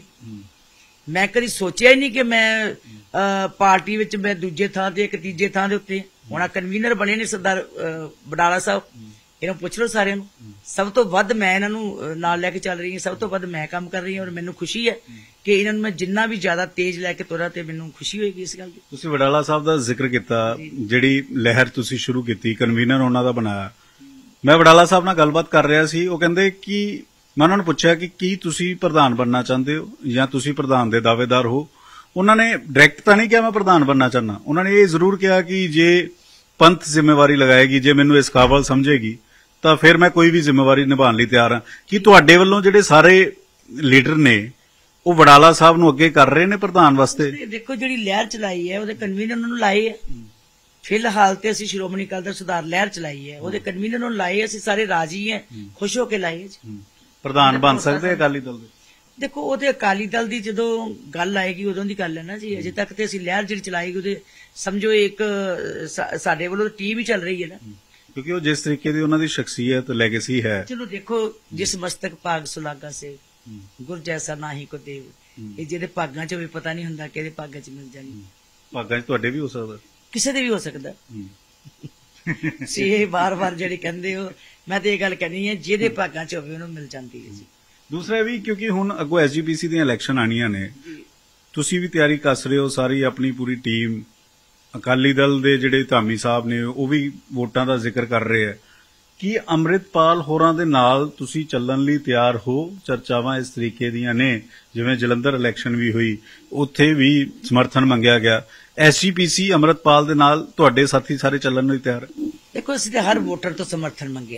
ਮੈਂ ਕਦੀ ਸੋਚਿਆ ਹੀ ਨਹੀਂ ਕਿ ਮੈਂ ਪਾਰਟੀ ਵਿੱਚ ਮੈਂ ਦੂਜੇ ਥਾਂ ਤੇ ਇੱਕ ਤੀਜੇ ਥਾਂ ਦੇ ਉੱਤੇ ਹੁਣ ਕਨਵੀਨਰ ਬਣੇ ਨੇ ਸਰਦਾਰ ਬਡਾਲਾ ਸਾਹਿਬ, ਇਹਨਾਂ ਪੁੱਛ ਲਓ ਸਾਰਿਆਂ ਨੂੰ। ਸਭ ਤੋਂ ਵੱਧ ਮੈਂ ਇਹਨਾਂ ਨੂੰ ਨਾਲ ਲੈ ਕੇ ਚੱਲ ਰਹੀ ਹਾਂ, ਸਭ ਤੋਂ ਵੱਧ ਮੈਂ ਕੰਮ ਕਰ ਰਹੀ ਹਾਂ, ਔਰ ਮੈਨੂੰ ਖੁਸ਼ੀ ਹੈ ਕਿ ਇਹਨਾਂ ਨੂੰ ਮੈਂ ਜਿੰਨਾ ਵੀ ਜ਼ਿਆਦਾ ਤੇਜ਼ ਲੈ ਕੇ ਤੁਰਾਂ ਤੇ ਮੈਨੂੰ ਖੁਸ਼ੀ ਹੋਏਗੀ ਇਸ ਗੱਲ ਦੀ। ਤੁਸੀਂ ਵਡਾਲਾ ਸਾਹਿਬ ਦਾ ਜ਼ਿਕਰ ਕੀਤਾ, ਜਿਹੜੀ ਲਹਿਰ ਤੁਸੀਂ ਸ਼ੁਰੂ ਕੀਤੀ, ਕਨਵੀਨਰ ਉਹਨਾਂ ਦਾ ਬਣਾਇਆ। ਮੈਂ ਵਡਾਲਾ ਸਾਹਿਬ ਨਾਲ ਗੱਲਬਾਤ ਕਰ ਰਿਹਾ ਸੀ, ਉਹ ਕਹਿੰਦੇ ਕਿ ਮੈਂ ਉਹਨਾਂ ਨੂੰ ਪੁੱਛਿਆ ਕਿ ਕੀ ਤੁਸੀਂ ਪ੍ਰਧਾਨ ਬਣਨਾ ਚਾਹੁੰਦੇ ਹੋ ਜਾਂ ਤੁਸੀਂ ਪ੍ਰਧਾਨ ਦੇ ਦਾਅਵੇਦਾਰ ਹੋ? ਉਹਨਾਂ ਨੇ ਡਾਇਰੈਕਟ ਤਾਂ ਨਹੀਂ ਕਿਹਾ ਮੈਂ ਪ੍ਰਧਾਨ ਬਣਨਾ ਚਾਹੁੰਦਾ, ਉਹਨਾਂ ਨੇ ਇਹ ਜ਼ਰੂਰ ਕਿਹਾ ਕਿ ਜੇ ਪੰਥ ਜ਼ਿੰਮੇਵਾਰੀ ਲਗਾਏਗੀ, ਜੇ ਮੈਨੂੰ ਇਸ ਕਾਬਲ ਸਮਝੇਗੀ ਤਾਂ ਫਿਰ ਮੈਂ ਕੋਈ ਵੀ ਜ਼ਿੰਮੇਵਾਰੀ ਨਿਭਾਉਣ ਲਈ ਤਿਆਰ ਹਾਂ। ਕਿ ਤੁਹਾਡੇ ਵੱਲੋਂ ਜਿਹੜੇ ਸਾਰੇ ਲੀਡਰ ਨੇ ਉਹ ਵਡਾਲਾ ਸਾਹਿਬ ਨੂੰ ਅੱਗੇ ਕਰ ਰਹੇ ਨੇ ਪ੍ਰਧਾਨ ਵਾਸਤੇ? ਦੇਖੋ, ਜਿਹੜੀ ਲਹਿਰ ਚਲਾਈ ਹੈ ਉਹਦੇ ਕਨਵੀਨਰ ਨੂੰ ਲਾਏ ਹੈ, ਫਿਲਹਾਲ ਤੇ ਅਸੀਂ ਸ਼੍ਰੋਮਣੀ ਅਕਾਲੀ ਦਲ ਸੁਧਾਰ ਲਹਿਰ ਚਲਾਈ ਹੈ, ਉਹਦੇ ਕਨਵੀਨਰ ਨੂੰ ਲਾਏ, ਅਸੀਂ ਸਾਰੇ ਰਾਜੀ ਹੈ, ਖੁਸ਼ ਹੋ ਕੇ ਲਾਏ ਜੀ। ਪ੍ਰਧਾਨ ਬਣ ਸਕਦੇ ਅਕਾਲੀ ਦਲ ਦੇ? ਦੇਖੋ ਉਹਦੇ ਅਕਾਲੀ ਦਲ ਦੀ ਜਦੋਂ ਗੱਲ ਆਏਗੀ ਉਦੋਂ ਦੀ ਗੱਲ ਹੈ ਨਾ ਜੀ। ਅਜੇ ਤੱਕ ਤੇ ਅਸੀਂ ਲਹਿਰ ਜਿਹੜੀ ਚਲਾਏਗੀ ਉਹਦੇ ਸਮਝੋ ਇੱਕ ਸਾਡੇ ਵੱਲੋਂ ਟੀਮ ਹੀ ਚੱਲ ਰਹੀ ਹੈ ਨਾ, ਕਿਉਂਕਿ ਉਹ ਜਿਸ ਤਰੀਕੇ ਦੀ ਉਹਨਾਂ ਦੀ ਸ਼ਖਸੀਅਤ ਲੈਗੇਸੀ ਹੈ। ਚਲੋ ਦੇਖੋ, ਜਿਸ ਮਸਤਕ ਭਾਗ ਸੁਲਾਗਾ ਸੇ ਗੁਰ ਜੈਸਾ ਨਾ ਹੀ ਕੋ ਦੇਵ, ਇਹ ਜਿਹਦੇ ਭਾਗਾਂ 'ਚ ਵੀ ਪਤਾ ਨਹੀਂ ਹੁੰਦਾ ਕਿਹਦੇ ਭਾਗਾਂ 'ਚ ਮਿਲ ਜਾਣੀ। ਭਾਗਾਂ 'ਚ ਤੁਹਾਡੇ ਵੀ ਹੋ ਸਕਦਾ, ਕਿਸੇ ਦੇ ਵੀ ਹੋ ਸਕਦਾ ਸੀ। ਇਹ ਵਾਰ-ਵਾਰ ਜਿਹੜੇ ਕਹਿੰਦੇ ਹੋ, ਮੈਂ ਤੇ ਇਹ ਗੱਲ ਕਹਿਣੀ ਹੈ, ਜਿਹਦੇ ਭਾਗਾਂ 'ਚ ਹੋਵੇ ਉਹਨੂੰ ਮਿਲ ਜਾਂਦੀ ਹੈ ਜੀ। ਦੂਸਰਾ ਵੀ ਕਿਉਂਕਿ ਹੁਣ ਅੱਗੋਂ SGPC ਦੀਆਂ ਇਲੈਕਸ਼ਨ ਆਣੀਆਂ ਨੇ, ਤੁਸੀਂ ਵੀ ਤਿਆਰੀ ਕੱਸ ਰਹੇ ਹੋ, ਸਾਰੀ ਆਪਣੀ ਪੂਰੀ ਟੀਮ। ਅਕਾਲੀ ਦਲ ਦੇ ਜਿਹੜੇ ਧਾਮੀ ਸਾਹਿਬ ਨੇ ਉਹ ਵੀ ਵੋਟਾਂ ਦਾ ਜ਼ਿਕਰ ਕਰ ਰਹੇ ਹੈ। ਕੀ ਅੰਮ੍ਰਿਤਪਾਲ ਹੋਰਾਂ ਦੇ ਨਾਲ ਤੁਸੀਂ ਚੱਲਣ ਲਈ ਤਿਆਰ ਹੋ? ਚਰਚਾਵਾਂ ਇਸ ਤਰੀਕੇ ਦੀਆਂ ਨੇ, ਜਿਵੇਂ ਜਲੰਧਰ ਇਲੈਕਸ਼ਨ ਵੀ ਹੋਈ, ਉੱਥੇ ਵੀ ਸਮਰਥਨ ਮੰਗਿਆ ਗਿਆ। SGPC ਅੰਮ੍ਰਿਤਪਾਲ ਦੇ ਨਾਲ ਤੁਹਾਡੇ ਸਾਥੀ ਸਾਰੇ ਚੱਲਣ ਲਈ ਤਿਆਰ ਹੈ? ਦੇਖੋ, ਅਸੀਂ ਤੇ ਹਰ ਵੋਟਰ ਤੋਂ ਸਮਰਥਨ ਮੰਗਿਆ।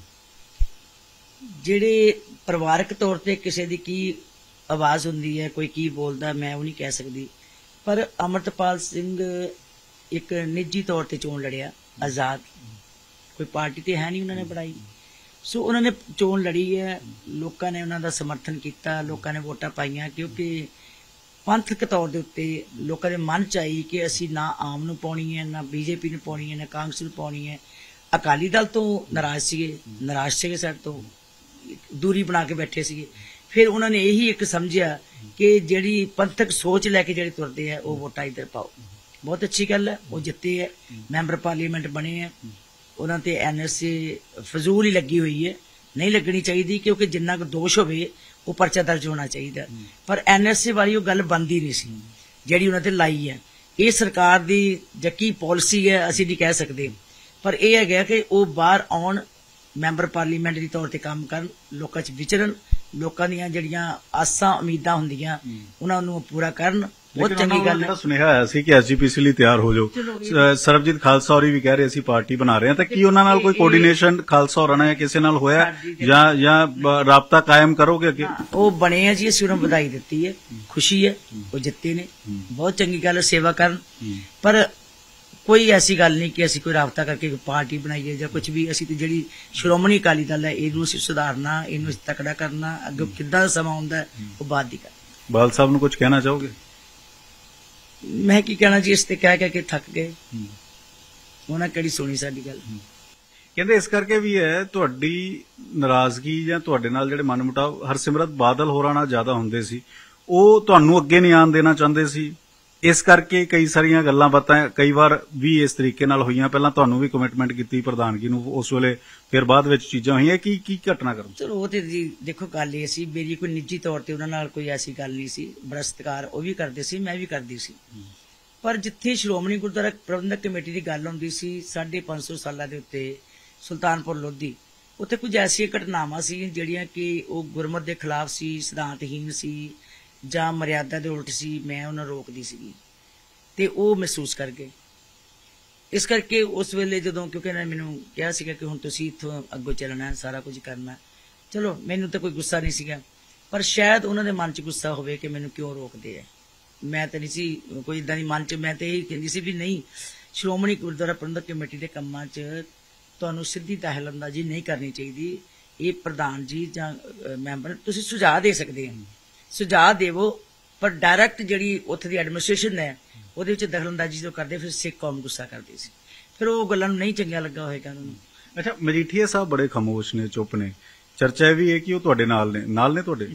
ਜਿਹੜੇ ਪਰਿਵਾਰਕ ਤੌਰ ਤੇ ਕਿਸੇ ਦੀ ਕੀ ਆਵਾਜ਼ ਹੁੰਦੀ ਹੈ, ਕੋਈ ਕੀ ਬੋਲਦਾ, ਮੈਂ ਉਹ ਨਹੀਂ ਕਹਿ ਸਕਦੀ, ਪਰ ਅੰਮ੍ਰਿਤਪਾਲ ਸਿੰਘ ਇੱਕ ਨਿੱਜੀ ਤੌਰ ਤੇ ਚੋਣ ਲੜਿਆ, ਆਜ਼ਾਦ, ਕੋਈ ਪਾਰਟੀ ਤੇ ਹੈ ਨਹੀਂ ਉਹਨਾਂ ਨੇ ਬਣਾਈ। ਸੋ ਉਹਨਾਂ ਨੇ ਚੋਣ ਲੜੀ ਹੈ, ਲੋਕਾਂ ਨੇ ਉਹਨਾਂ ਦਾ ਸਮਰਥਨ ਕੀਤਾ, ਲੋਕਾਂ ਨੇ ਵੋਟਾਂ ਪਾਈਆਂ, ਕਿਉਂਕਿ ਪੰਥਕ ਤੌਰ ਦੇ ਉੱਤੇ ਲੋਕਾਂ ਦੇ ਮਨ 'ਚ ਆਈ ਕਿ ਅਸੀਂ ਨਾ ਆਮ ਨੂੰ ਪਾਉਣੀ ਹੈ, ਨਾ BJP ਨੂੰ ਪਾਉਣੀ ਹੈ, ਨਾ ਕਾਂਗਰਸ ਨੂੰ ਪਾਉਣੀ ਹੈ। ਅਕਾਲੀ ਦਲ ਤੋਂ ਨਾਰਾਜ਼ ਸੀਗੇ, ਸਾਡੇ ਤੋਂ ਦੂਰੀ ਬਣਾ ਕੇ ਬੈਠੇ ਸੀਗੇ। ਫਿਰ ਉਹਨਾਂ ਨੇ ਇਹੀ ਇੱਕ ਸਮਝਿਆ ਕਿ ਜਿਹੜੀ ਪੰਥਕ ਸੋਚ ਲੈ ਕੇ ਜਿਹੜੇ ਤੁਰਦੇ ਆ ਉਹ ਵੋਟਾਂ ਇੱਧਰ ਪਾਓ। ਬਹੁਤ ਅੱਛੀ ਗੱਲ ਹੈ, ਉਹ ਜਿੱਤੇ ਹੈ, ਮੈਂਬਰ ਪਾਰਲੀਮੈਂਟ ਬਣੇ ਹੈ। ਉਹਨਾਂ ਤੇ NSA ਫਜ਼ੂਲ ਹੀ ਲੱਗੀ ਹੋਈ ਹੈ, ਨਹੀਂ ਲੱਗਣੀ ਚਾਹੀਦੀ, ਕਿਉਂਕਿ ਜਿੰਨਾ ਕੁ ਦੋਸ਼ ਹੋਵੇ ਉਹ ਪਰਚਾ ਦਰਜ ਹੋਣਾ ਚਾਹੀਦਾ। ਪਰ NSA ਵਾਲੀ ਉਹ ਗੱਲ ਬਣਦੀ ਨਹੀਂ ਸੀ ਜਿਹੜੀ ਉਹਨਾਂ ਤੇ ਲਾਈ ਹੈ। ਇਹ ਸਰਕਾਰ ਦੀ ਜਾਂ ਕੀ ਪਾਲਿਸੀ ਹੈ ਅਸੀਂ ਨਹੀਂ ਕਹਿ ਸਕਦੇ, ਪਰ ਇਹ ਹੈਗਾ ਕਿ ਉਹ ਬਾਹਰ ਆਉਣ, ਮੈਂਬਰ ਪਾਰਲੀਮੈਂਟ ਦੀ ਤੌਰ ਤੇ ਕੰਮ ਕਰਨ, ਲੋਕਾਂ 'ਚ ਵਿਚਰਨ, ਲੋਕਾਂ ਦੀਆਂ ਜਿਹੜੀਆਂ ਆਸਾਂ ਉਮੀਦਾਂ ਹੁੰਦੀਆਂ ਉਹਨਾਂ ਨੂੰ ਪੂਰਾ ਕਰਨ। ਬਹੁਤ ਚੰਗੀ ਗੱਲ ਹੈ। ਸੁਨੇਹਾ ਆਇਆ ਸੀ ਕਿ SGPC ਲਈ ਤਿਆਰ ਹੋ ਜਾਓ। ਸਰਬਜੀਤ ਖਾਲਸਾ ਹੋਰੀ ਵੀ ਕਹਿ ਰਹੇ ਅਸੀਂ ਪਾਰਟੀ ਬਣਾ ਰਹੇ ਹਾਂ, ਤਾਂ ਕੀ ਉਹਨਾਂ ਨਾਲ ਕੋਈ ਕੋਆਰਡੀਨੇਸ਼ਨ ਖਾਲਸਾ ਹੋਰਾਂ ਨਾਲ ਕਿਸੇ ਨਾਲ ਹੋਇਆ ਜਾਂ ਰਾਬਤਾ ਕਾਇਮ ਕਰੋਗੇ ਅੱਗੇ? ਉਹ ਬਣੇ ਆ ਜੀ, ਅਸੀਂ ਉਹਨਾਂ ਨੂੰ ਵਧਾਈ ਦਿੱਤੀ ਹੈ, ਖੁਸ਼ੀ ਹੈ, ਉਹ ਜਿੱਤੇ ਨੇ, ਬਹੁਤ ਚੰਗੀ ਗੱਲ ਹੈ, ਸੇਵਾ ਕਰਨ। ਪਰ ਕੋਈ ਐਸੀ ਗੱਲ ਨਹੀਂ ਕਿ ਅਸੀਂ ਕੋਈ ਰਾਬਤਾ ਕਰਕੇ ਪਾਰਟੀ ਬਣਾਈਏ ਜਾਂ ਕੁਝ ਵੀ। ਅਸੀਂ ਤੇ ਜਿਹੜੀ ਸ਼੍ਰੋਮਣੀ ਅਕਾਲੀ ਦਲ ਹੈ ਇਹਨੂੰ ਅਸੀਂ ਸੁਧਾਰਨਾ, ਇਹਨੂੰ ਅਸੀਂ ਤਕੜਾ ਕਰਨਾ, ਅੱਗੇ ਕਿੱਦਾਂ ਦਾ ਸਮਾਂ ਆਉਂਦਾ ਉਹ ਬਾਅਦ ਦੀ ਗੱਲ। ਬਾਲ ਸਾਹਿਬ ਨੂੰ ਕੁਝ ਕਹਿਣਾ ਚਾਹੋਗੇ? ਮੈਂ ਕੀ ਕਹਿਣਾ ਜੀ, ਇਸ ਤੇ ਕਹਿ ਕੇ ਥੱਕ ਗਏ, ਉਹਨਾਂ ਕਿਹੜੀ ਸੁਣੀ ਸਾਡੀ ਗੱਲ। ਕਹਿੰਦੇ ਇਸ ਕਰਕੇ ਵੀ ਹੈ ਤੁਹਾਡੀ ਨਾਰਾਜ਼ਗੀ ਜਾਂ ਤੁਹਾਡੇ ਨਾਲ ਜਿਹੜੇ ਮਨਮੁਟਾਵ ਹਰਸਿਮਰਤ ਬਾਦਲ ਹੋਰਾਂ ਨਾਲ ਜ਼ਿਆਦਾ ਹੁੰਦੇ ਸੀ, ਉਹ ਤੁਹਾਨੂੰ ਅੱਗੇ ਨਹੀਂ ਆਉਣ ਦੇਣਾ ਚਾਹੁੰਦੇ ਸੀ। ਇਸ ਕਰਕੇ ਕਈ ਸਾਰੀਆਂ ਗੱਲਾਂ ਬਾਤਾਂ ਕਈ ਵਾਰ ਵੀ ਇਸ ਤਰੀਕੇ ਨਾਲ ਹੋਈਆਂ। ਪਹਿਲਾਂ ਤੁਹਾਨੂੰ ਵੀ ਕਮਿਟਮੈਂਟ ਕੀਤੀ ਪ੍ਰਧਾਨਗੀ ਨੂੰ ਉਸ ਵੇਲੇ, ਫਿਰ ਬਾਅਦ ਵਿੱਚ ਚੀਜ਼ਾਂ ਹੋਈਆਂ। ਕੀ ਘਟਨਾ ਕਰਨ? ਚਲੋ ਉਹ ਤੇ ਜੀ ਦੇਖੋ, ਗੱਲ ਇਹ ਸੀ, ਮੇਰੀ ਕੋਈ ਨਿੱਜੀ ਤੌਰ ਤੇ ਉਹਨਾਂ ਨਾਲ ਕੋਈ ਐਸੀ ਗੱਲ ਨਹੀਂ ਸੀ। ਬੜਾ ਸਤਿਕਾਰ ਉਹ ਵੀ ਕਰਦੇ ਸੀ, ਮੈਂ ਵੀ ਕਰਦੀ ਸੀ। ਪਰ ਜਿੱਥੇ ਸ਼੍ਰੋਮਣੀ ਗੁਰਦੁਆਰਾ ਪ੍ਰਬੰਧਕ ਕਮੇਟੀ ਦੀ ਗੱਲ ਹੁੰਦੀ ਸੀ 550 ਸਾਲਾਂ ਦੇ ਉੱਤੇ ਸੁਲਤਾਨਪੁਰ ਲੋਧੀ, ਉੱਥੇ ਕੁਝ ਐਸੀਆਂ ਘਟਨਾਵਾਂ ਸੀ ਜਿਹੜੀਆਂ ਕਿ ਉਹ ਗੁਰਮਤ ਦੇ ਖਿਲਾਫ ਸੀ, ਸਿਧਾਂਤਹੀਣ ਸੀ ਜਾਂ ਮਰਿਆਦਾ ਦੇ ਉਲਟ ਸੀ। ਮੈਂ ਉਹਨਾਂ ਰੋਕਦੀ ਸੀਗੀ ਤੇ ਉਹ ਮਹਿਸੂਸ ਕਰ ਗਏ। ਇਸ ਕਰਕੇ ਉਸ ਵੇਲੇ ਜਦੋਂ, ਕਿਉਂਕਿ ਇਹਨਾਂ ਨੇ ਮੈਨੂੰ ਕਿਹਾ ਸੀਗਾ ਕਿ ਹੁਣ ਤੁਸੀਂ ਇੱਥੋਂ ਅੱਗੋਂ ਚੱਲਣਾ, ਸਾਰਾ ਕੁਝ ਕਰਨਾ, ਚਲੋ ਮੈਨੂੰ ਤਾਂ ਕੋਈ ਗੁੱਸਾ ਨਹੀਂ ਸੀਗਾ, ਪਰ ਸ਼ਾਇਦ ਉਹਨਾਂ ਦੇ ਮਨ 'ਚ ਗੁੱਸਾ ਹੋਵੇ ਕਿ ਮੈਨੂੰ ਕਿਉਂ ਰੋਕਦੇ ਆ। ਮੈਂ ਤਾਂ ਨਹੀਂ ਸੀ ਕੋਈ ਏਦਾਂ ਦੀ ਮਨ 'ਚ, ਮੈਂ ਤਾਂ ਇਹ ਕਹਿੰਦੀ ਸੀ ਵੀ ਨਹੀਂ, ਸ਼੍ਰੋਮਣੀ ਗੁਰਦੁਆਰਾ ਪ੍ਰਬੰਧਕ ਕਮੇਟੀ ਦੇ ਕੰਮਾਂ 'ਚ ਤੁਹਾਨੂੰ ਸਿੱਧੀ ਦਖਲਅੰਦਾਜ਼ੀ ਨਹੀਂ ਕਰਨੀ ਚਾਹੀਦੀ। ਇਹ ਪ੍ਰਧਾਨ ਜੀ ਜਾਂ ਮੈਂਬਰ ਤੁਸੀਂ ਸੁਝਾਅ ਦੇ ਸਕਦੇ ਆ, ਸੁਝਾਅ ਦੇਵੋ, ਪਰ ਡਾਇਰੈਕਟ ਜਿਹੜੀ ਉੱਥੇ ਦੀ ਐਡਮਿਨਿਸਟ੍ਰੇਸ਼ਨ ਹੈ ਉਹਦੇ ਵਿੱਚ ਦਖਲਅੰਦਾਜ਼ੀ ਜੋ ਕਰਦੇ, ਫਿਰ ਸਿੱਖ ਕੌਮ ਗੁੱਸਾ ਕਰਦੀ ਸੀ, ਫਿਰ ਉਹ ਗੱਲਾਂ ਨੂੰ ਨਹੀਂ ਚੰਗੀਆਂ ਲੱਗਾ ਹੋਏਗਾ ਉਹਨਾਂ ਨੂੰ। ਅੱਛਾ, ਮਜੀਠੀਆ ਸਾਹਿਬ ਬੜੇ ਖਾਮੋਸ਼ ਨੇ, ਚੁੱਪ ਨੇ। ਚਰਚਾ ਇਹ ਵੀ ਹੈ ਕਿ ਉਹ ਤੁਹਾਡੇ ਨਾਲ ਨੇ ਤੁਹਾਡੇ?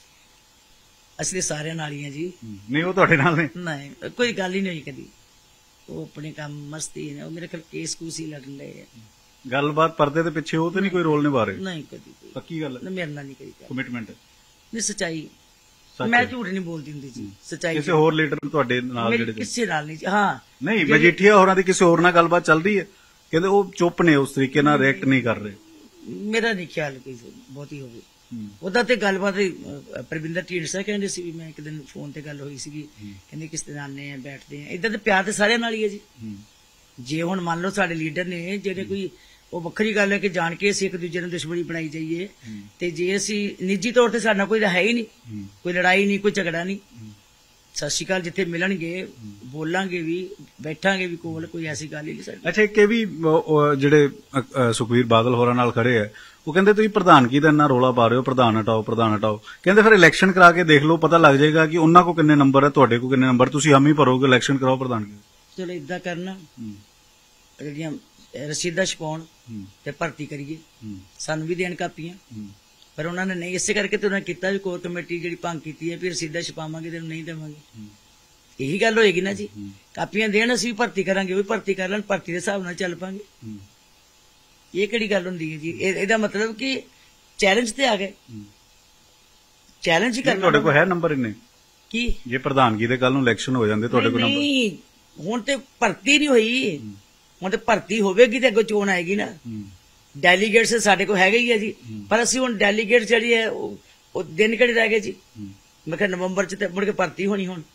ਅਸੀਂ ਤੇ ਸਾਰਿਆਂ ਨਾਲ ਹੀ ਆ ਜੀ। ਨਹੀਂ, ਉਹ ਤੁਹਾਡੇ ਨਾਲ ਨੇ? ਨਹੀਂ, ਕੋਈ ਗੱਲ ਹੀ ਨਹੀਂ ਹੋਈ ਕਦੀ। ਉਹ ਆਪਣੇ ਕੰਮ ਮਸਤੀ ਨੇ, ਉਹ ਮੇਰੇ ਖਿਆਲ ਕੇਸ ਕੂਸ ਹੀ ਲੜਨ ਲਏ ਆ। ਗੱਲਬਾਤ ਪਰਦੇ ਦੇ ਪਿੱਛੇ ਉਹ ਤੇ ਨਹੀਂ ਕੋਈ ਰੋਲ ਨਿਭਾ ਰਹੇ? ਨਹੀਂ, ਕਦੀ। ਪੱਕੀ ਗੱਲ ਹੈ? ਮੇਰੇ ਨਾਲ ਨਹੀਂ ਕਦੀ। ਕਮਿਟਮੈਂਟ ਨਹੀਂ, ਸੱਚਾਈ, ਮੈਂ ਝੂਠ ਨਹੀਂ ਬੋਲਦੀ ਹੁੰਦੀ ਜੀ, ਸੱਚਾਈ। ਕਿਸੇ ਹੋਰ ਲੀਡਰ ਤੁਹਾਡੇ ਨਾਲ ਜਿਹੜੇ? ਕਿਸੇ ਨਾਲ ਨਹੀਂ। ਹਾਂ, ਨਹੀਂ, ਮਜੀਠੀਆ ਹੋਰਾਂ ਦੀ ਕਿਸੇ ਹੋਰ ਨਾਲ ਗੱਲਬਾਤ ਚੱਲ ਰਹੀ ਹੈ? ਕਹਿੰਦੇ ਉਹ ਚੁੱਪ ਨੇ, ਉਸ ਤਰੀਕੇ ਨਾਲ ਰਿਐਕਟ ਨਹੀਂ ਕਰ ਰਹੇ। ਮੇਰਾ ਨਹੀਂ ਖਿਆਲ ਕਿ ਬਹੁਤੀ ਹੋਵੇ। ਉਹਦਾ ਤੇ ਗੱਲਬਾਤ ਪ੍ਰਵਿੰਦਰ ਢੀਂਡਸਾ ਕਹਿੰਦੇ ਸੀ ਵੀ, ਮੈਂ ਇੱਕ ਦਿਨ ਫੋਨ ਤੇ ਗੱਲ ਹੋਈ ਸੀਗੀ, ਕਹਿੰਦੇ ਕਿਸ ਤਰ੍ਹਾਂ ਆਉਂਦੇ ਆ, ਬੈਠਦੇ ਆ। ਏਦਾਂ ਤੇ ਪਿਆਰ ਤੇ ਸਾਰਿਆਂ ਨਾਲ ਹੀ ਹੈ ਜੀ। ਜੇ ਹੁਣ ਮੰਨ ਲਓ ਸਾਡੇ ਲੀਡਰ ਨੇ ਜਿਹੜੇ ਕੋਈ, ਉਹ ਵੱਖਰੀ ਗੱਲ ਹੈ ਕਿ ਜਾਣ ਕੇ ਅਸੀਂ ਇੱਕ ਦੂਜੇ ਨੂੰ ਦੁਸ਼ਮਣੀ ਬਣਾਈ ਜਾਈਏ, ਤੇ ਜੇ ਅਸੀਂ ਨਿੱਜੀ ਤੌਰ ਤੇ ਸਾਡਾ ਕੋਈ ਹੈ ਹੀ ਨਹੀਂ, ਕੋਈ ਲੜਾਈ ਨਹੀਂ, ਕੋਈ ਝਗੜਾ ਨਹੀਂ, ਸਤਿ ਸ਼੍ਰੀ ਅਕਾਲ ਜਿੱਥੇ ਮਿਲਣਗੇ ਬੋਲਾਂਗੇ ਵੀ, ਬੈਠਾਂਗੇ ਵੀ ਕੋਲ, ਕੋਈ ਐਸੀ ਗੱਲ ਹੀ ਨਹੀਂ ਸਾਡੀ। ਅੱਛਾ, ਇੱਕ ਇਹ ਵੀ ਉਹ ਜਿਹੜੇ ਸੁਖਬੀਰ ਬਾਦਲ ਹੋਰਾਂ ਨਾਲ ਖੜੇ ਆ, ਉਹ ਕਹਿੰਦੇ ਤੁਸੀਂ ਪ੍ਰਧਾਨਗੀ ਦਾ ਇੰਨਾ ਰੋਲਾ ਪਾ ਰਹੇ ਹੋ, ਪ੍ਰਧਾਨ ਹਟਾਓ ਪ੍ਰਧਾਨ ਹਟਾਓ। ਕਹਿੰਦੇ ਫਿਰ ਇਲੈਕਸ਼ਨ ਕਰਾ ਕੇ ਦੇਖ ਲਓ, ਪਤਾ ਲੱਗ ਜਾਏਗਾ ਕਿ ਉਹਨਾਂ ਕੋ ਕਿੰਨੇ ਨੰਬਰ ਹੈ, ਤੁਹਾਡੇ ਕੋ ਕਿੰਨੇ ਨੰਬਰ, ਤੁਸੀਂ ਹਮ ਹੀ ਭਰੋਗੇ, ਇਲੈਕਸ਼ਨ ਕਰਾਓ ਪ੍ਰਧਾਨਗੀ। ਚਲੋ ਇਦਾਂ ਕਰਨਾ, ਜਿਹੜੀਆਂ ਰਸੀਦਾਂ ਛਪਾਉਣ ਤੇ ਭਰਤੀ ਕਰੀਏ, ਸਾਨੂੰ ਵੀ ਦੇਣ ਕਾਪੀਆਂ। ਪਰ ਉਹਨਾਂ ਨੇ ਨਹੀਂ, ਇਸੇ ਕਰਕੇ ਤੇ ਉਹਨਾਂ ਨੇ ਕੀਤਾ ਵੀ ਕੋਰ ਕਮੇਟੀ ਜਿਹੜੀ ਭੰਗ ਕੀਤੀ ਹੈ ਵੀ ਰਸੀਦਾਂ ਛਪਾਵਾਂਗੇ ਤੇ ਨਹੀਂ ਦੇਵਾਂਗੇ। ਇਹੀ ਗੱਲ ਹੋਏਗੀ ਨਾ ਜੀ, ਕਾਪੀਆਂ ਦੇਣ, ਅਸੀਂ ਵੀ ਭਰਤੀ ਕਰਾਂਗੇ, ਉਹ ਵੀ ਭਰਤੀ ਕਰ ਲੈਣ, ਭਰਤੀ ਦੇ ਹਿਸਾਬ ਨਾਲ ਚੱਲ ਪਾਂਗੇ। ਇਹ ਕਿਹੜੀ ਗੱਲ ਹੁੰਦੀ ਹੈ ਜੀ? ਇਹਦਾ ਮਤਲਬ ਕਿ ਚੈਲੰਜ ਤੇ ਆ ਗਏ, ਚੈਲੰਜ ਹੀ ਕਰਨਾ। ਤੁਹਾਡੇ ਕੋਲ ਹੈ ਨੰਬਰ ਇੰਨੇ ਕੀ ਜੇ ਪ੍ਰਧਾਨਗੀ ਦੇ ਕੱਲ ਨੂੰ ਇਲੈਕਸ਼ਨ ਹੋ ਜਾਂਦੇ ਤੁਹਾਡੇ ਕੋਲ ਨੰਬਰ? ਨਹੀਂ, ਹੁਣ ਤੇ ਭਰਤੀ ਨਹੀਂ ਹੋਈ, ਹੁਣ ਤੇ ਭਰਤੀ ਹੋਵੇਗੀ ਤੇ ਅੱਗੋਂ ਚੋਣ ਆਏਗੀ ਨਾ। ਡੈਲੀਗੇਟਸ ਸਾਡੇ ਕੋਲ ਹੈਗੇ ਹੀ ਆ ਜੀ, ਪਰ ਅਸੀਂ ਹੁਣ ਡੈਲੀਗੇਟ ਜਿਹੜੀ ਹੈ ਉਹ ਦਿਨ ਕਿਹੜੇ ਰਹਿ ਗਏ ਜੀ? ਮੈਂ ਕਿਹਾ ਨਵੰਬਰ ਚ ਤੇ ਮੁੜ ਕੇ ਭਰਤੀ ਹੋਣੀ। ਹੁਣ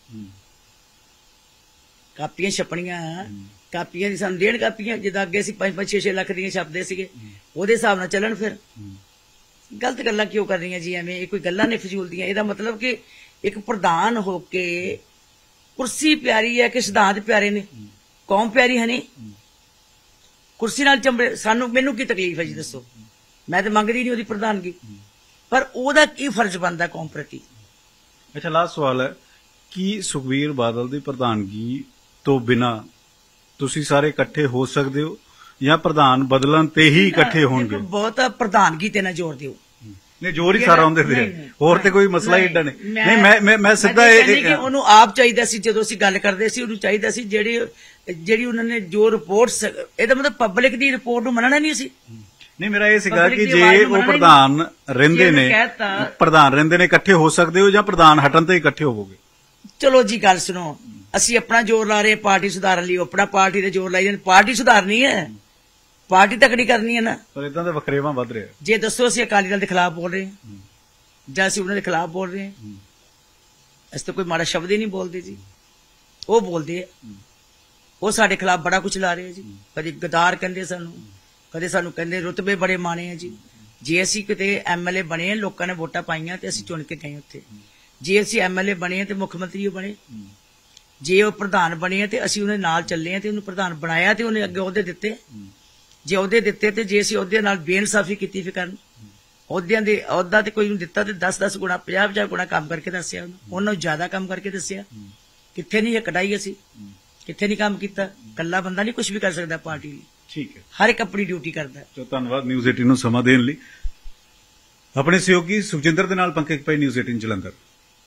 ਕਾਪੀਆਂ ਛਪਣੀਆਂ, ਕਾਪੀਆਂ ਦੀ ਸਾਨੂੰ ਦੇਣ ਕਾਪੀਆਂ, ਜਿੱਦਾਂ ਅੱਗੇ ਅਸੀਂ 5-5 6-6 ਲੱਖ ਦੀਆਂ ਛਪਦੇ ਸੀਗੇ, ਉਹਦੇ ਹਿਸਾਬ ਨਾਲ ਚੱਲਣ। ਫਿਰ ਗਲਤ ਗੱਲਾਂ ਕਿਉਂ ਕਰ ਰਹੀਆਂ ਜੀ ਐਵੇਂ? ਇਹ ਕੋਈ ਗੱਲਾਂ ਨੇ ਫਜ਼ੂਲ ਦੀਆਂ। ਇਹਦਾ ਮਤਲਬ ਕਿ ਇੱਕ ਪ੍ਰਧਾਨ ਹੋ ਕੇ ਕੁਰਸੀ ਪਿਆਰੀ ਹੈ ਕਿ ਸਿਧਾਂਤ ਪਿਆਰੇ ਨੇ? ਕੌਮ ਪਿਆਰੀ ਹੈ ਨਹੀਂ? ਕੁਰਸੀ ਨਾਲ ਚੰਬੜੇ ਸਾਨੂੰ, ਮੈਨੂੰ ਕੀ ਤਕਲੀਫ ਹੈ ਜੀ ਦੱਸੋ? ਮੈਂ ਤਾਂ ਮੰਗਦੀ ਨਹੀਂ ਉਹਦੀ ਪ੍ਰਧਾਨਗੀ, ਪਰ ਉਹਦਾ ਕੀ ਫਰਜ਼ ਬਣਦਾ ਕੌਮ ਪ੍ਰਤੀ? ਅੱਛਾ, ਲਾਸਟ ਸਵਾਲ ਹੈ ਕਿ ਸੁਖਬੀਰ ਬਾਦਲ ਦੀ ਪ੍ਰਧਾਨਗੀ ਤੋਂ ਬਿਨਾਂ ਤੁਸੀਂ ਸਾਰੇ ਇਕੱਠੇ ਹੋ ਸਕਦੇ ਹੋ ਜਾਂ ਪ੍ਰਧਾਨ ਬਦਲਣ ਤੇ ਹੀ ਇਕੱਠੇ ਹੋਣਗੇ? ਬਹੁਤ ਪ੍ਰਧਾਨਗੀ ਤੇ ਨਾ ਜ਼ੋਰ ਦਿਓ। ਨਹੀਂ, ਜ਼ੋਰ ਹੀ ਸਾਰਾ ਹੁੰਦੇ ਤੇ, ਹੋਰ ਤੇ ਕੋਈ ਮਸਲਾ ਹੀ ਏਡਾ ਨਹੀਂ। ਨਹੀਂ, ਮੈਂ ਸਿੱਧਾ ਇਹ ਉਹਨੂੰ ਆਪ ਚਾਹੀਦਾ ਸੀ, ਜਦੋਂ ਅਸੀਂ ਗੱਲ ਕਰਦੇ ਸੀ ਉਹਨੂੰ ਚਾਹੀਦਾ ਸੀ ਜਿਹੜੀ ਉਹਨਾਂ ਨੇ ਜੋ ਰਿਪੋਰਟਸ, ਇਹਦਾ ਮਤਲਬ ਪਬਲਿਕ ਦੀ ਰਿਪੋਰਟ ਨੂੰ ਮੰਨਣਾ ਨਹੀਂ ਸੀ। ਨਹੀਂ, ਮੇਰਾ ਇਹ ਸੀਗਾ ਕਿ ਜੇ ਉਹ ਪ੍ਰਧਾਨ ਰਹਿੰਦੇ ਨੇ ਇਕੱਠੇ ਹੋ ਸਕਦੇ ਹੋ ਜਾਂ ਪ੍ਰਧਾਨ ਹਟਣ ਤੇ ਇਕੱਠੇ ਹੋਵੋਗੇ? ਚਲੋ ਜੀ ਗੱਲ ਸੁਣੋ, ਅਸੀਂ ਆਪਣਾ ਜ਼ੋਰ ਲਾ ਰਹੇ ਪਾਰਟੀ ਸੁਧਾਰਨ ਲਈ, ਆਪਣਾ ਪਾਰਟੀ ਦੇ ਜ਼ੋਰ ਲਾਈ ਜਾਂਦੇ। ਪਾਰਟੀ ਸੁਧਾਰਨੀ ਹੈ, ਪਾਰਟੀ ਤਕੜੀ ਕਰਨੀ ਹੈ ਨਾ। ਪਰ ਇਦਾਂ ਦੇ ਵਖਰੇਵਾਂ ਵੱਧ ਰਿਹਾ। ਜੇ ਦੱਸੋ ਅਸੀਂ ਅਕਾਲੀ ਦਲ ਦੇ ਖਿਲਾਫ ਬੋਲ ਰਹੇ ਹਾਂ ਜਾਂ ਅਸੀਂ ਉਹਨਾਂ ਦੇ ਖਿਲਾਫ ਬੋਲ ਰਹੇ ਹਾਂ? ਅਸੀਂ ਤਾਂ ਕੋਈ ਮਾੜਾ ਸ਼ਬਦ ਹੀ ਨਹੀਂ ਬੋਲਦੇ ਜੀ, ਉਹ ਬੋਲਦੇ ਆ। ਉਹ ਸਾਡੇ ਖਿਲਾਫ ਬੜਾ ਕੁਝ ਲਾ ਰਹੇ ਆ ਜੀ। ਕਦੇ ਗਦਾਰ ਕਹਿੰਦੇ ਸਾਨੂੰ, ਕਦੇ ਸਾਨੂੰ ਕਹਿੰਦੇ ਰੁਤਬੇ ਬੜੇ ਮਾਣੇ ਆ ਜੀ। ਜੇ ਅਸੀਂ ਕਿਤੇ ਐਮਐਲਏ ਬਣੇ, ਲੋਕਾਂ ਨੇ ਵੋਟਾਂ ਪਾਈਆਂ ਤੇ ਅਸੀਂ ਚੁਣ ਕੇ ਗਏ ਉੱਥੇ। ਜੇ ਅਸੀਂ ਐਮਐਲਏ ਬਣੇ ਤੇ ਮੁੱਖ ਮੰਤਰੀ ਉਹ ਬਣੇ, ਜੇ ਉਹ ਪ੍ਰਧਾਨ ਬਣੇ ਤੇ ਅਸੀਂ ਉਹਦੇ ਨਾਲ ਚੱਲੇ ਆ ਤੇ ਉਹਨੂੰ ਪ੍ਰਧਾਨ ਬਣਾਇਆ ਤੇ ਉਹਨੇ ਅੱਗੇ ਅਹੁਦੇ ਦਿੱਤੇ। ਜੇ ਅਹੁਦੇ ਦਿੱਤੇ ਤੇ ਜੇ ਅਸੀਂ ਅਹੁਦੇ ਨਾਲ ਬੇਇਨਸਾਫੀ ਕੀਤੀ ਫਿਰ ਕਰਨ, ਅਹੁਦਿਆਂ ਦੇ ਅਹੁਦਾ ਤੇ ਕੋਈ ਨੂੰ ਦਿੱਤਾ ਤੇ 10-10 ਗੁਣਾ 50-50 ਗੁਣਾ ਕੰਮ ਕਰਕੇ ਦੱਸਿਆ, ਉਹਨਾਂ ਨੂੰ ਜ਼ਿਆਦਾ ਕੰਮ ਕਰਕੇ ਦੱਸਿਆ। ਕਿੱਥੇ ਨਹੀਂ ਇਹ ਕਢਾਈ, ਅਸੀਂ ਕਿੱਥੇ ਨਹੀਂ ਕੰਮ ਕੀਤਾ। ਇਕੱਲਾ ਬੰਦਾ ਨਹੀਂ ਕੁਝ ਵੀ ਕਰ ਸਕਦਾ ਪਾਰਟੀ ਲਈ। ਠੀਕ ਹੈ, ਹਰ ਇੱਕ ਆਪਣੀ ਡਿਊਟੀ ਕਰਦਾ। ਚਲੋ, ਧੰਨਵਾਦ ਨਿਊਜ਼ 18 ਨੂੰ ਸਮਾਂ ਦੇਣ ਲਈ। ਆਪਣੇ ਸਹਿਯੋਗੀ ਸੁਖਜਿੰਦਰ ਦੇ ਨਾਲ ਪੰਕਜ ਭਾਈ, ਨਿਊਜ਼ 18 ਜਲੰਧਰ।